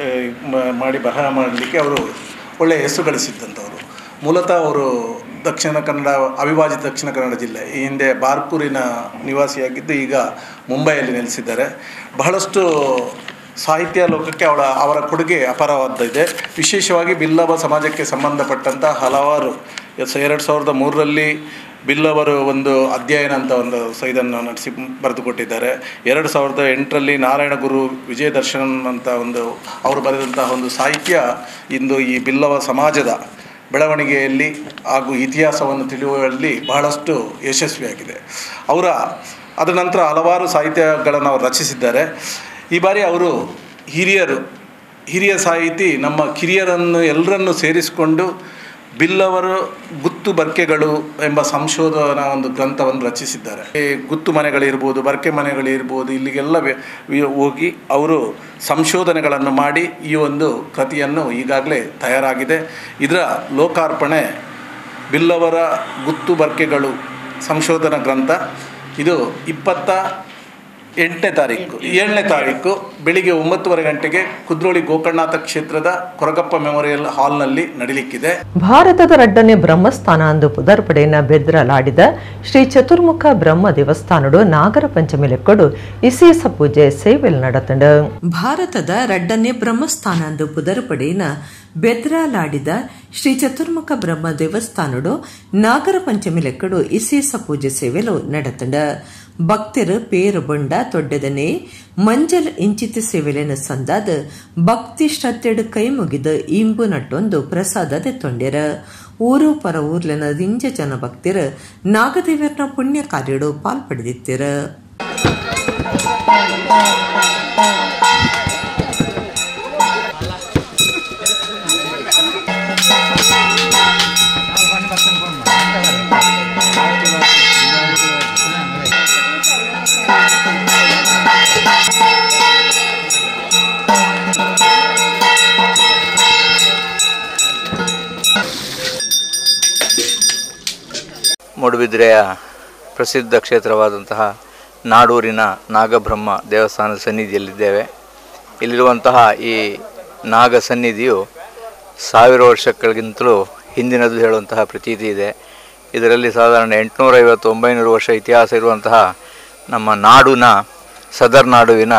ಮಾಡಿ ಬರಹ ಮಾಡಲಿಕ್ಕೆ ಅವರು ಒಳ್ಳೆಯ ಹೆಸರು ಗಳಿಸಿದ್ದಂಥವರು. ಮೂಲತಃ ಅವರು ದಕ್ಷಿಣ ಕನ್ನಡ, ಅವಿಭಾಜಿತ ದಕ್ಷಿಣ ಕನ್ನಡ ಜಿಲ್ಲೆ, ಈ ಹಿಂದೆ ಬಾರ್ಕೂರಿನ ನಿವಾಸಿಯಾಗಿದ್ದು ಈಗ ಮುಂಬೈಯಲ್ಲಿ ನೆಲೆಸಿದ್ದಾರೆ. ಬಹಳಷ್ಟು ಸಾಹಿತ್ಯ ಲೋಕಕ್ಕೆ ಅವಳ ಅವರ ಕೊಡುಗೆ ಅಪಾರವಾದಿದೆ. ವಿಶೇಷವಾಗಿ ಬಿಲ್ಲವ ಸಮಾಜಕ್ಕೆ ಸಂಬಂಧಪಟ್ಟಂಥ ಹಲವಾರು ಎರಡು ಸಾವಿರದ ಮೂರರಲ್ಲಿ ಬಿಲ್ಲವರು ಒಂದು ಅಧ್ಯಯನ ಅಂತ ಒಂದು ಇದನ್ನು ನಡೆಸಿ ಬರೆದುಕೊಟ್ಟಿದ್ದಾರೆ. ಎರಡು ಸಾವಿರದ ಎಂಟರಲ್ಲಿ ನಾರಾಯಣ ಗುರು ವಿಜಯ ದರ್ಶನಂ ಅಂತ ಒಂದು ಅವರು ಬರೆದಂತಹ ಒಂದು ಸಾಹಿತ್ಯ ಇಂದು ಈ ಬಿಲ್ಲವ ಸಮಾಜದ ಬೆಳವಣಿಗೆಯಲ್ಲಿ ಹಾಗೂ ಇತಿಹಾಸವನ್ನು ತಿಳಿಯುವಲ್ಲಿ ಬಹಳಷ್ಟು ಯಶಸ್ವಿಯಾಗಿದೆ. ಅವರ ಅದರ ನಂತರ ಹಲವಾರು ಸಾಹಿತ್ಯಗಳನ್ನು ಅವರು ರಚಿಸಿದ್ದಾರೆ. ಈ ಬಾರಿ ಅವರು ಹಿರಿಯರು ಹಿರಿಯ ಸಾಹಿತಿ ನಮ್ಮ ಕಿರಿಯರನ್ನು ಎಲ್ಲರನ್ನು ಸೇರಿಸಿಕೊಂಡು ಬಿಲ್ಲವರು ಗುತ್ತು ಬರ್ಕೆಗಳು ಎಂಬ ಸಂಶೋಧನಾ ಒಂದು ಗ್ರಂಥವನ್ನು ರಚಿಸಿದ್ದಾರೆ. ಈ ಗುತ್ತು ಮನೆಗಳಿರ್ಬೋದು, ಬರ್ಕೆ ಮನೆಗಳಿರ್ಬೋದು, ಇಲ್ಲಿಗೆಲ್ಲ ಹೋಗಿ ಅವರು ಸಂಶೋಧನೆಗಳನ್ನು ಮಾಡಿ ಈ ಒಂದು ಕೃತಿಯನ್ನು ಈಗಾಗಲೇ ತಯಾರಾಗಿದೆ. ಇದರ ಲೋಕಾರ್ಪಣೆ ಬಿಲ್ಲವರ ಗುತ್ತು ಬರ್ಕೆಗಳು ಸಂಶೋಧನಾ ಗ್ರಂಥ ಇದು ಇಪ್ಪತ್ತ ಎಂಟನೇ ತಾರೀಕು ಏಳನೇ ತಾರೀಕು ಬೆಳಿಗ್ಗೆ ಒಂಬತ್ತುವರೆ ಗಂಟೆಗೆ ಕುದ್ರೋಳಿ ಗೋಕರ್ಣನಾಥ ಕ್ಷೇತ್ರದ ಕೊರಗಪ್ಪ ಮೆಮೋರಿಯಲ್ ಹಾಲ್ನಲ್ಲಿ ನಡೀಲಿಕ್ಕಿದೆ. ಭಾರತದ ರಡ್ಡನೇ ಬ್ರಹ್ಮಸ್ಥಾನ ಅಂದು ಪುದರ್ಪಡೆಯನ್ನ ಬೆದ್ರಲಾಡಿದ ಶ್ರೀ ಚತುರ್ಮುಖ ಬ್ರಹ್ಮ ದೇವಸ್ಥಾನಡು ನಾಗರ ಪಂಚಮಿ ಲೆಕ್ಕಡು ಇಸೇಸ ಪೂಜೆ ಸೇವೆಲ್ ನಡತಂಡ. ಭಾರತದ ರಡ್ಡನೇ ಬ್ರಹ್ಮಸ್ಥಾನ ಅಂದು ಪುದರ್ಪಡೆಯನ ಬೆದ್ರಲಾಡಿದ ಶ್ರೀ ಚತುರ್ಮುಖ ಬ್ರಹ್ಮ ದೇವಸ್ಥಾನಡು ನಾಗರ ಪಂಚಮಿ ಲೆಕ್ಕಡು ಇಸೇಸ ಪೂಜೆ ಸೇವೆಲು ನಡತಂಡ. ಭಕ್ತರು ಪೇರು ಬೊಂಡ ತೊಡ್ಡದನೆ ಮಂಜಲ್ ಇಂಚಿತ ಸೇವೆಲೆನ ಸಂದಾದ ಭಕ್ತಿ ಶ್ರದ್ಧೆಡು ಕೈ ಮುಗಿದ ಇಂಬು ನಟ್ಟೊಂದು ಪ್ರಸಾದದ ತೊಂಡೆರ. ಊರು ಪರ ಊರ್ಲೆನ ದಿಂಜ ಜನ ಭಕ್ತರು ನಾಗದೇವರನ ಪುಣ್ಯ ಕಾರ್ಯಡು ಪಾಲ್ಪಡೆದಿತ್ತರ. ಮೂಡುಬಿದಿರೆಯ ಪ್ರಸಿದ್ಧ ಕ್ಷೇತ್ರವಾದಂತಹ ನಾಡೂರಿನ ನಾಗಬ್ರಹ್ಮ ದೇವಸ್ಥಾನದ ಸನ್ನಿಧಿಯಲ್ಲಿದ್ದೇವೆ. ಇಲ್ಲಿರುವಂತಹ ಈ ನಾಗ ಸನ್ನಿಧಿಯು ಸಾವಿರ ವರ್ಷಗಳಿಗಿಂತಲೂ ಹಿಂದಿನದು ಹೇಳುವಂತಹ ಪ್ರತೀತಿ ಇದೆ. ಇದರಲ್ಲಿ ಸಾಧಾರಣ ಎಂಟುನೂರೈವತ್ತು ಒಂಬೈನೂರು ವರ್ಷ ಇತಿಹಾಸ ಇರುವಂತಹ ನಮ್ಮ ನಾಡುನ ಸದರ್ ನಾಡುವಿನ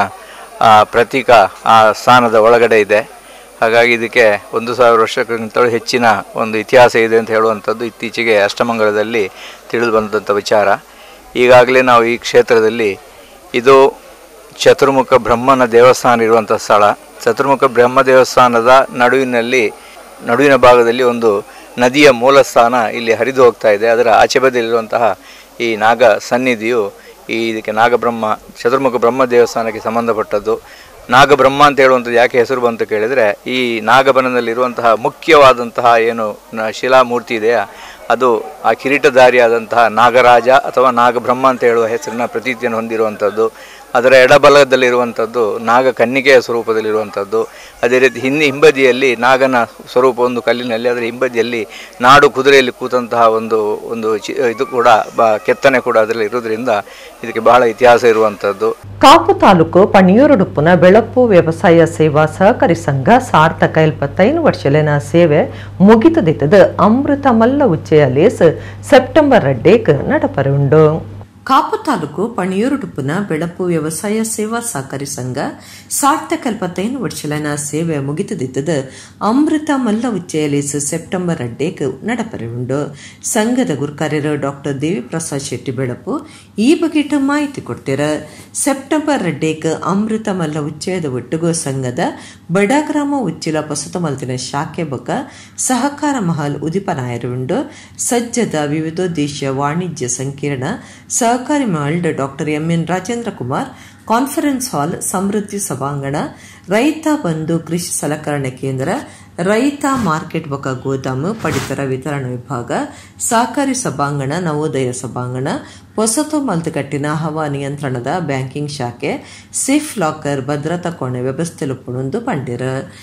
ಪ್ರತೀಕ ಆ ಸ್ಥಾನದ ಒಳಗಡೆ ಇದೆ. ಹಾಗಾಗಿ ಇದಕ್ಕೆ ಒಂದು ಸಾವಿರ ವರ್ಷಕ್ಕಿಂತಲೂ ಹೆಚ್ಚಿನ ಒಂದು ಇತಿಹಾಸ ಇದೆ ಅಂತ ಹೇಳುವಂಥದ್ದು ಇತ್ತೀಚೆಗೆ ಅಷ್ಟಮಂಗಲದಲ್ಲಿ ತಿಳಿದು ಬಂದಂಥ ವಿಚಾರ. ಈಗಾಗಲೇ ನಾವು ಈ ಕ್ಷೇತ್ರದಲ್ಲಿ ಇದು ಚತುರ್ಮುಖ ಬ್ರಹ್ಮನ ದೇವಸ್ಥಾನ ಇರುವಂಥ ಸ್ಥಳ. ಚತುರ್ಮುಖ ಬ್ರಹ್ಮ ದೇವಸ್ಥಾನದ ನಡುವಿನಲ್ಲಿ ನಡುವಿನ ಭಾಗದಲ್ಲಿ ಒಂದು ನದಿಯ ಮೂಲಸ್ಥಾನ ಇಲ್ಲಿ ಹರಿದು ಹೋಗ್ತಾ ಇದೆ. ಅದರ ಆಚೆ ಬದಿಯಲ್ಲಿರುವಂತಹ ಈ ನಾಗ ಸನ್ನಿಧಿಯು ಈ ಇದಕ್ಕೆ ನಾಗಬ್ರಹ್ಮ ಚತುರ್ಮುಖ ಬ್ರಹ್ಮ ದೇವಸ್ಥಾನಕ್ಕೆ ಸಂಬಂಧಪಟ್ಟದ್ದು. ನಾಗಬ್ರಹ್ಮ ಅಂತ ಹೇಳುವಂಥದ್ದು ಯಾಕೆ ಹೆಸರು ಬಂತು ಕೇಳಿದರೆ, ಈ ನಾಗಬನದಲ್ಲಿರುವಂತಹ ಮುಖ್ಯವಾದಂತಹ ಏನು ಶಿಲಾಮೂರ್ತಿ ಇದೆಯಾ ಅದು ಆ ಕಿರೀಟಧಾರಿಯಾದಂತಹ ನಾಗರಾಜ ಅಥವಾ ನಾಗಬ್ರಹ್ಮ ಅಂತ ಹೇಳುವ ಹೆಸರಿನ ಪ್ರತೀತಿಯನ್ನು ಹೊಂದಿರುವಂಥದ್ದು. ಅದರ ಎಡಬಲದಲ್ಲಿರುವಂಥದ್ದು ನಾಗ ಕನ್ನಿಕೆಯ ಸ್ವರೂಪದಲ್ಲಿರುವಂಥದ್ದು. ಅದೇ ರೀತಿ ಹಿಂದಿ ಹಿಂಬದಿಯಲ್ಲಿ ನಾಗನ ಸ್ವರೂಪ ಒಂದು ಕಲ್ಲಿನಲ್ಲಿ, ಅದರ ಹಿಂಬದಿಯಲ್ಲಿ ನಾಡು ಕುದುರೆಯಲ್ಲಿ ಕೂತಂತಹ ಒಂದು ಒಂದು ಇದು ಕೂಡ ಬ ಕೆತ್ತನೆ ಕೂಡ ಅದರಲ್ಲಿ ಇರೋದ್ರಿಂದ ಇದಕ್ಕೆ ಬಹಳ ಇತಿಹಾಸ ಇರುವಂಥದ್ದು. ಕಾಪು ತಾಲೂಕು ಪಣಿಯೂರುಡುಪ್ಪುನ ಬೆಳಪು ವ್ಯವಸಾಯ ಸೇವಾ ಸಹಕಾರಿ ಸಂಘ ಸಾರ್ಥಕ ಎಲ್ಪತ್ತೈದು ವರ್ಷಲೆನ ಸೇವೆ ಮುಗಿತದಿತ್ತದ ಅಮೃತ ಮಲ್ಲ ಉಚ್ಚೆಯ ಲೇಸ್ ಸೆಪ್ಟೆಂಬರ್ ರಡ್ಡೇಕ್ ನಡಪರುಂಡು. ಕಾಪು ತಾಲೂಕು ಪಣಿಯೂರುಡುಪ್ಪುನ ಬೆಳಪು ವ್ಯವಸಾಯ ಸೇವಾ ಸಹಕಾರಿ ಸಂಘ ಸಾರ್ಥಕ ಎಲ್ಪತ್ತೈದು ವರ್ಷಲೆನ ಸೇವೆ ಮುಗಿತದಿತ್ತದ ಅಮೃತ ಮಲ್ಲ ಉಚ್ಚೆಯಲೇಸ್ ಸೆಪ್ಟೆಂಬರ್ ರಡ್ಡೇಕ್ ನಡಪರುಂಡು. ಸಂಘದ ಗುರುಕಾರ್ಯರು ಡಾಕ್ಟರ್ ದೇವಿ ಪ್ರಸಾದ್ ಶೆಟ್ಟಿ ಬೆಳಪು ಈ ಬಗೆಟ್ ಮಾಹಿತಿ ಕೊಡ್ತೀರ. ಸೆಪ್ಟೆಂಬರ್ ರಡ್ಡೇಕ್ ಅಮೃತ ಮಲ್ಲ ಉಚ್ಚಯದ ಒಟ್ಟಿಗೂ ಸಂಘದ ಬಡಗ್ರಾಮ ಉಚ್ಚಿಲ ಪಸುತ ಮಲ್ತಿನ ಶಾಖೆ ಬೊಕ್ಕ ಸಹಕಾರ ಮಹಲ್ ಉದಿಪನಾಯರುಂಡು. ಸಜ್ಜದ ವಿವಿಧೋದ್ದೇಶ ವಾಣಿಜ್ಯ ಸಂಕೀರ್ಣ ಸಹಕಾರಿ ಮಹಲ್ doctor M N Rajendra Kumar conference hall Samriddhi ಸಭಾಂಗಣ ರೈತ ಬಂಧು ಕೃಷಿ ಸಲಕರಣೆ ಕೇಂದ್ರ ರೈತ ಮಾರ್ಕೆಟ್ ಬೊಕ್ಕ ಗೋದಾಮು ಪಡಿತರ ವಿತರಣಾ ವಿಭಾಗ ಸಹಕಾರಿ ಸಭಾಂಗಣ ನವೋದಯ ಸಭಾಂಗಣ ಹೊಸತು ಮಲ್ತುಕಟ್ಟಿನ ಹವಾ ನಿಯಂತ್ರಣದ ಬ್ಯಾಂಕಿಂಗ್ ಶಾಖೆ ಸೇಫ್ ಲಾಕರ್ ಭದ್ರತಾ ಕೋಣೆ ವ್ಯವಸ್ಥೆ ಲುಪ್ಪುಣೊಂದು ಪಂಡಿರ.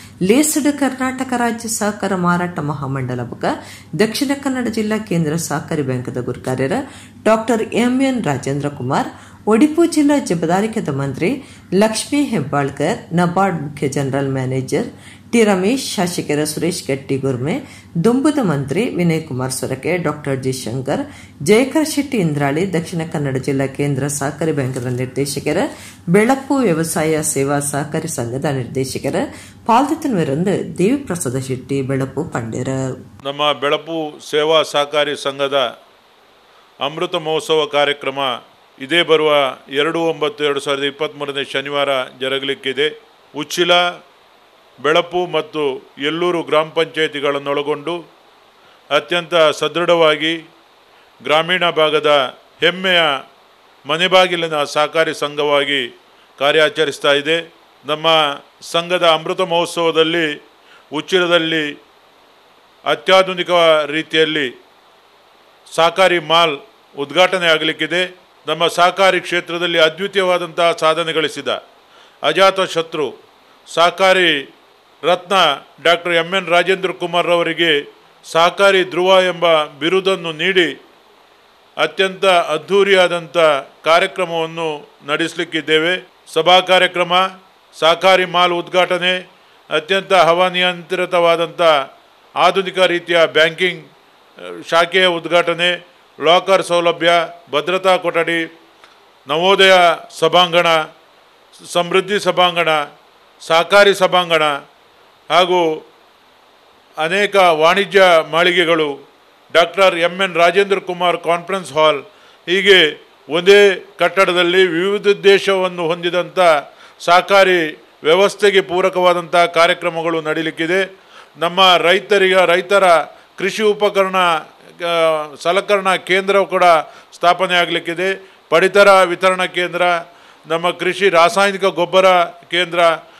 ಲೇಸಡ್ ಕರ್ನಾಟಕ ರಾಜ್ಯ ಸಹಕಾರ ಮಾರಾಟ ಮಹಾಮಂಡಲ ಬೊಕ್ಕ ದಕ್ಷಿಣ ಕನ್ನಡ ಜಿಲ್ಲಾ ಕೇಂದ್ರ ಸಹಕಾರಿ ಬ್ಯಾಂಕ್ದ ಗುರುಕಾರ್ಯರ doctor M N Rajendra Kumar Udupi ಜಿಲ್ಲಾ ಜವಾಬ್ದಾರಿಕದ ಮಂತ್ರಿ ಲಕ್ಷ್ಮೀ ಹೆಬ್ಬಾಳ್ಕರ್ ನಬಾರ್ಡ್ ಮುಖ್ಯ ಜನರಲ್ ಮ್ಯಾನೇಜರ್ ಟಿ ರಮೇಶ್ ಶಾಸಕರ ಸುರೇಶ್ ಗಟ್ಟಿ ಗುರ್ಮೆ ದುಂಬುದ ಮಂತ್ರಿ ವಿನಯ್ ಕುಮಾರ್ ಸೊರಕೆ ಡಾಕ್ಟರ್ ಜಿ ಶಂಕರ್ ಜಯಕರ್ ಶೆಟ್ಟಿ ಇಂದ್ರಾಳಿ ದಕ್ಷಿಣ ಕನ್ನಡ ಜಿಲ್ಲಾ ಕೇಂದ್ರ ಸಹಕಾರಿ ಬ್ಯಾಂಕ್ನ ನಿರ್ದೇಶಕರ ಬೆಳಪು ವ್ಯವಸಾಯ ಸೇವಾ ಸಹಕಾರಿ ಸಂಘದ ನಿರ್ದೇಶಕರ ಪಾಲ್ದತನವರೊಂದು ದೇವಿ ಪ್ರಸಾದ ಶೆಟ್ಟಿ ಬೆಳಪು ಪಂಡಿರ. ನಮ್ಮ ಬೆಳಪು ಸೇವಾ ಸಹಕಾರಿ ಸಂಘದ ಅಮೃತ ಮಹೋತ್ಸವ ಕಾರ್ಯಕ್ರಮ ಇದೇ ಬರುವ ಎರಡು ಒಂಬತ್ತು ಎರಡು ಸಾವಿರದ ಇಪ್ಪತ್ತ್ಮೂರನೇ ಶನಿವಾರ ಜರುಗಲಿಕ್ಕಿದೆ. ಉಚ್ಚಿಲ ಬೆಳಪು ಮತ್ತು ಎಲ್ಲೂರು ಗ್ರಾಮ ಪಂಚಾಯಿತಿಗಳನ್ನೊಳಗೊಂಡು ಅತ್ಯಂತ ಸದೃಢವಾಗಿ ಗ್ರಾಮೀಣ ಭಾಗದ ಹೆಮ್ಮೆಯ ಮನೆಬಾಗಿಲಿನ ಸಹಕಾರಿ ಸಂಘವಾಗಿ ಕಾರ್ಯಾಚರಿಸ್ತಾ ಇದೆ. ನಮ್ಮ ಸಂಘದ ಅಮೃತ ಮಹೋತ್ಸವದಲ್ಲಿ ಉಚ್ಚಿಲದಲ್ಲಿ ಅತ್ಯಾಧುನಿಕ ರೀತಿಯಲ್ಲಿ ಸಹಕಾರಿ ಮಾಲ್ ಉದ್ಘಾಟನೆ ಆಗಲಿಕ್ಕಿದೆ. ನಮ್ಮ ಸಹಕಾರಿ ಕ್ಷೇತ್ರದಲ್ಲಿ ಅದ್ವಿತೀಯವಾದಂತಹ ಸಾಧನೆ ಗಳಿಸಿದ ಅಜಾತ ಶತ್ರು ಸಹಕಾರಿ ರತ್ನ doctor M N Rajendra Kumar ಅವರಿಗೆ ಸಹಕಾರಿ ಧ್ರುವ ಎಂಬ ಬಿರುದನ್ನು ನೀಡಿ ಅತ್ಯಂತ ಅದ್ಧೂರಿಯಾದಂಥ ಕಾರ್ಯಕ್ರಮವನ್ನು ನಡೆಸಲಿಕ್ಕಿದ್ದೇವೆ. ಸಭಾ ಕಾರ್ಯಕ್ರಮ, ಸಹಕಾರಿ ಮಾಲ್ ಉದ್ಘಾಟನೆ, ಅತ್ಯಂತ ಹವಾನಿಯಂತ್ರಿತವಾದಂಥ ಆಧುನಿಕ ರೀತಿಯ ಬ್ಯಾಂಕಿಂಗ್ ಶಾಖೆಯ ಉದ್ಘಾಟನೆ, ಲಾಕರ್ ಸೌಲಭ್ಯ, ಭದ್ರತಾ ಕೊಠಡಿ, ನವೋದಯ ಸಭಾಂಗಣ, ಸಮೃದ್ಧಿ ಸಭಾಂಗಣ, ಸಹಕಾರಿ ಸಭಾಂಗಣ ಹಾಗೂ ಅನೇಕ ವಾಣಿಜ್ಯ ಮಾಳಿಗೆಗಳು, doctor M N Rajendra Kumar conference hall, ಹೀಗೆ ಒಂದೇ ಕಟ್ಟಡದಲ್ಲಿ ವಿವಿಧೋದ್ದೇಶವನ್ನು ಹೊಂದಿದಂಥ ಸಹಕಾರಿ ವ್ಯವಸ್ಥೆಗೆ ಪೂರಕವಾದಂಥ ಕಾರ್ಯಕ್ರಮಗಳು ನಡೀಲಿಕ್ಕಿದೆ. ನಮ್ಮ ರೈತರಿಗ ರೈತರ ಕೃಷಿ ಉಪಕರಣ ಸಲಕರಣ ಕೇಂದ್ರ ಕೂಡ ಸ್ಥಾಪನೆ ಆಗಲಿಕ್ಕಿದೆ. ಪಡಿತರ ವಿತರಣಾ ಕೇಂದ್ರ, ನಮ್ಮ ಕೃಷಿ ರಾಸಾಯನಿಕ ಗೊಬ್ಬರ ಕೇಂದ್ರ,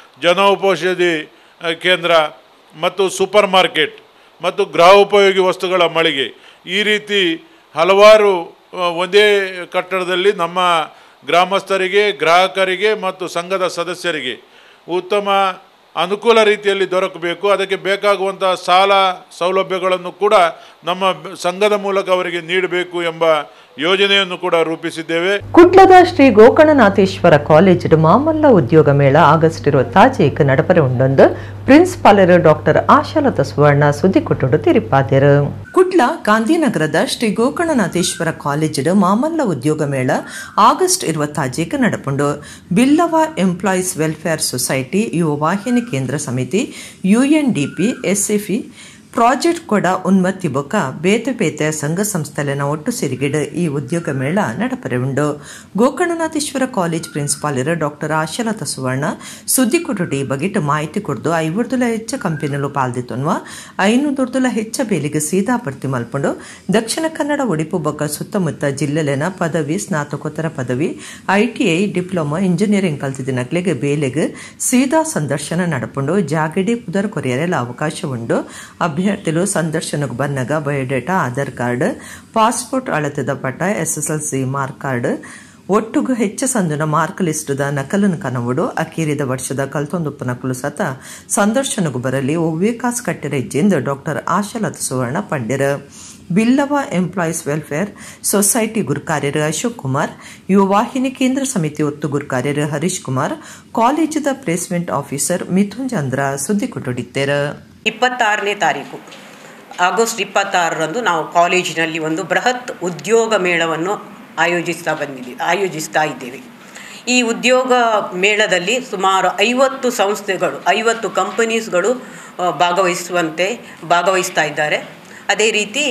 ಜನೌಷಧಿ ಕೇಂದ್ರ ಮತ್ತು ಸೂಪರ್ ಮಾರ್ಕೆಟ್ ಮತ್ತು ಗೃಹ ಉಪಯೋಗಿ ವಸ್ತುಗಳ ಮಳಿಗೆ, ಈ ರೀತಿ ಹಲವಾರು ಒಂದೇ ಕಟ್ಟಡದಲ್ಲಿ ನಮ್ಮ ಗ್ರಾಮಸ್ಥರಿಗೆ, ಗ್ರಾಹಕರಿಗೆ ಮತ್ತು ಸಂಘದ ಸದಸ್ಯರಿಗೆ ಉತ್ತಮ ಅನುಕೂಲ ರೀತಿಯಲ್ಲಿ ದೊರಕಬೇಕು. ಅದಕ್ಕೆ ಬೇಕಾಗುವಂಥ ಸಾಲ ಸೌಲಭ್ಯಗಳನ್ನು ಕೂಡ ನಮ್ಮ ಸಂಘದ ಮೂಲಕ ಅವರಿಗೆ ನೀಡಬೇಕು ಎಂಬ ಯೋಜನೆಯನ್ನು ಕೂಡ ರೂಪಿಸಿದ್ದೇವೆ. ಕುಡ್ಲದ ಶ್ರೀ ಗೋಕರ್ಣನಾಥೇಶ್ವರ ಕಾಲೇಜ್ ಮಾಮಲ್ಲ ಉದ್ಯೋಗ ಮೇಳ ಆಗಸ್ಟ್ ഇരുപത്തിയഞ്ച് നടപരെ ഉണ്ടെന്ന് ಪ್ರಿನ್ಸಿಪಾಲರ್ ಡಾಕ್ಟರ್ ಆಶಾಲತಾ ಸುವರ್ಣ ಸುದ್ದಿ ಕೊಟ್ಟುಡು ತಿರುಪಾದರು. ಕುಡ್ಲ ಗಾಂಧಿನಗರದ ಶ್ರೀ ಗೋಕರ್ಣನಾಥೇಶ್ವರ ಕಾಲೇಜ್ ಮಾಮಲ್ಲ ಉದ್ಯೋಗ ಮೇಳ ಆಗಸ್ಟ್ ഇരുപത്തിയഞ്ച് നടപ്പുണ്ട്. Billava employees welfare society, Yuva Vahini ಕೇಂದ್ರ ಸಮಿತಿ, ಯುಎನ್ಡಿಪಿ, ಎಸ್ಎಫ್ಇ ಪ್ರಾಜೆಕ್ಟ್ ಕೂಡ ಉನ್ಮತ್ತಿ ಬೊಕ್ಕ ಬೇತೆ ಬೇತೆ ಸಂಘ ಸಂಸ್ಥೆಲಿನ ಒಟ್ಟು ಸೇರಿಗಿಡ ಈ ಉದ್ಯೋಗ ಮೇಳ ನಡಪರೆ ಉಂಡು. ಗೋಕರ್ಣನಾಥೇಶ್ವರ ಕಾಲೇಜ್ ಪ್ರಿನ್ಸಿಪಾಲರ್ ಡಾಕ್ಟರ್ ಆಶಾಲತಾ ಸುವರ್ಣ ಸುದ್ದಿ ಕೊಟ್ಟುಡು ಈ ಬಗೆಟ್ ಮಾಹಿತಿ ಕೊಡ್ದು ಐವತ್ತುಲ ಹೆಚ್ಚ ಕಂಪನಿಲು ಪಾಲ್ದಿತ್ತನ್ವ ಐನೂರದುಲ ಹೆಚ್ಚ ಬೇಲಿಗೆ ಸೀದಾ ಭರ್ತಿ ಮಲ್ಪುಂಡು ದಕ್ಷಿಣ ಕನ್ನಡ, ಉಡುಪಿ ಬೊಕ್ಕ ಸುತ್ತಮುತ್ತ ಜಿಲ್ಲೆಲಿನ ಪದವಿ, ಸ್ನಾತಕೋತ್ತರ ಪದವಿ, ಐಟಿಐ, ಡಿಪ್ಲೊಮಾ, ಇಂಜಿನಿಯರಿಂಗ್ ಕಲ್ತಿದ್ದ ನಕ್ಲೆಗೆ ಬೇಲೆಗೆ ಸೀದಾ ಸಂದರ್ಶನ ನಡಪುಂಡು. ಜಾಗಡಿ ಪುದರ್ ಕೊರಿಯರೆಲ್ಲ ಅವಕಾಶ ಉಂಡು. ಅಭ್ಯರ್ಥಿಗಳು ಸಂದರ್ಶನಕ್ಕೆ ಬಂದಾಗ ಬಯೋಡೇಟಾ, ಆಧಾರ್ ಕಾರ್ಡ್, ಪಾಸ್ಪೋರ್ಟ್ ಅಳತೆದ ಪಟ್ಟ, ಎಸ್ಎಸ್ಎಲ್ಸಿ ಮಾರ್ಕ್ ಕಾರ್ಡ್, ಒಟ್ಟುಗು ಹೆಚ್ಚು ಸಂದಿನ ಮಾರ್ಕ್ ಲಿಸ್ಟದ ನಕಲನ್ನು ಕನವುಡು ಅಕ್ಕೇರಿದ ವರ್ಷದ ಕಲ್ತೊಂದುಪ್ಪ ನಕಲು ಸತ ಸಂದರ್ಶನಗೂ ಬರಲಿ ಒವ್ವೇ ಕಾಸು ಕಟ್ಟಿರ ಇಜ್ಜೆಂದು ಡಾಕ್ಟರ್ ಆಶಾಲತಾ ಸುವರ್ಣ ಪಂಡಿರ. ಬಿಲ್ಲವ ಎಂಪ್ಲಾಯೀಸ್ ವೆಲ್ಫೇರ್ ಸೊಸೈಟಿ ಗುರುಕಾರ್ಯರು ಅಶೋಕ್ ಕುಮಾರ್, ಯುವ ವಾಹಿನಿ ಕೇಂದ್ರ ಸಮಿತಿ ಒತ್ತು ಗುರುಕಾರ್ಯರು ಹರೀಶ್ ಕುಮಾರ್, ಕಾಲೇಜದ ಪ್ಲೇಸ್ಮೆಂಟ್ ಆಫೀಸರ್ ಮಿಥುನ್ ಚಂದ್ರ ಸುದ್ದಿ ಕೊಟ್ಟುಡಿದ್ದಾರೆ. ಇಪ್ಪತ್ತಾರನೇ ತಾರೀಕು ಆಗಸ್ಟ್ ಇಪ್ಪತ್ತಾರರಂದು ನಾವು ಕಾಲೇಜಿನಲ್ಲಿ ಒಂದು ಬೃಹತ್ ಉದ್ಯೋಗ ಮೇಳವನ್ನು ಆಯೋಜಿಸ್ತಾ ಬಂದಿದ್ದೀವಿ ಆಯೋಜಿಸ್ತಾ ಇದ್ದೇವೆ. ಈ ಉದ್ಯೋಗ ಮೇಳದಲ್ಲಿ ಸುಮಾರು ಐವತ್ತು ಸಂಸ್ಥೆಗಳು, ಐವತ್ತು ಕಂಪನೀಸ್ಗಳು ಭಾಗವಹಿಸುವಂತೆ ಭಾಗವಹಿಸ್ತಾ ಇದ್ದಾರೆ. ಅದೇ ರೀತಿ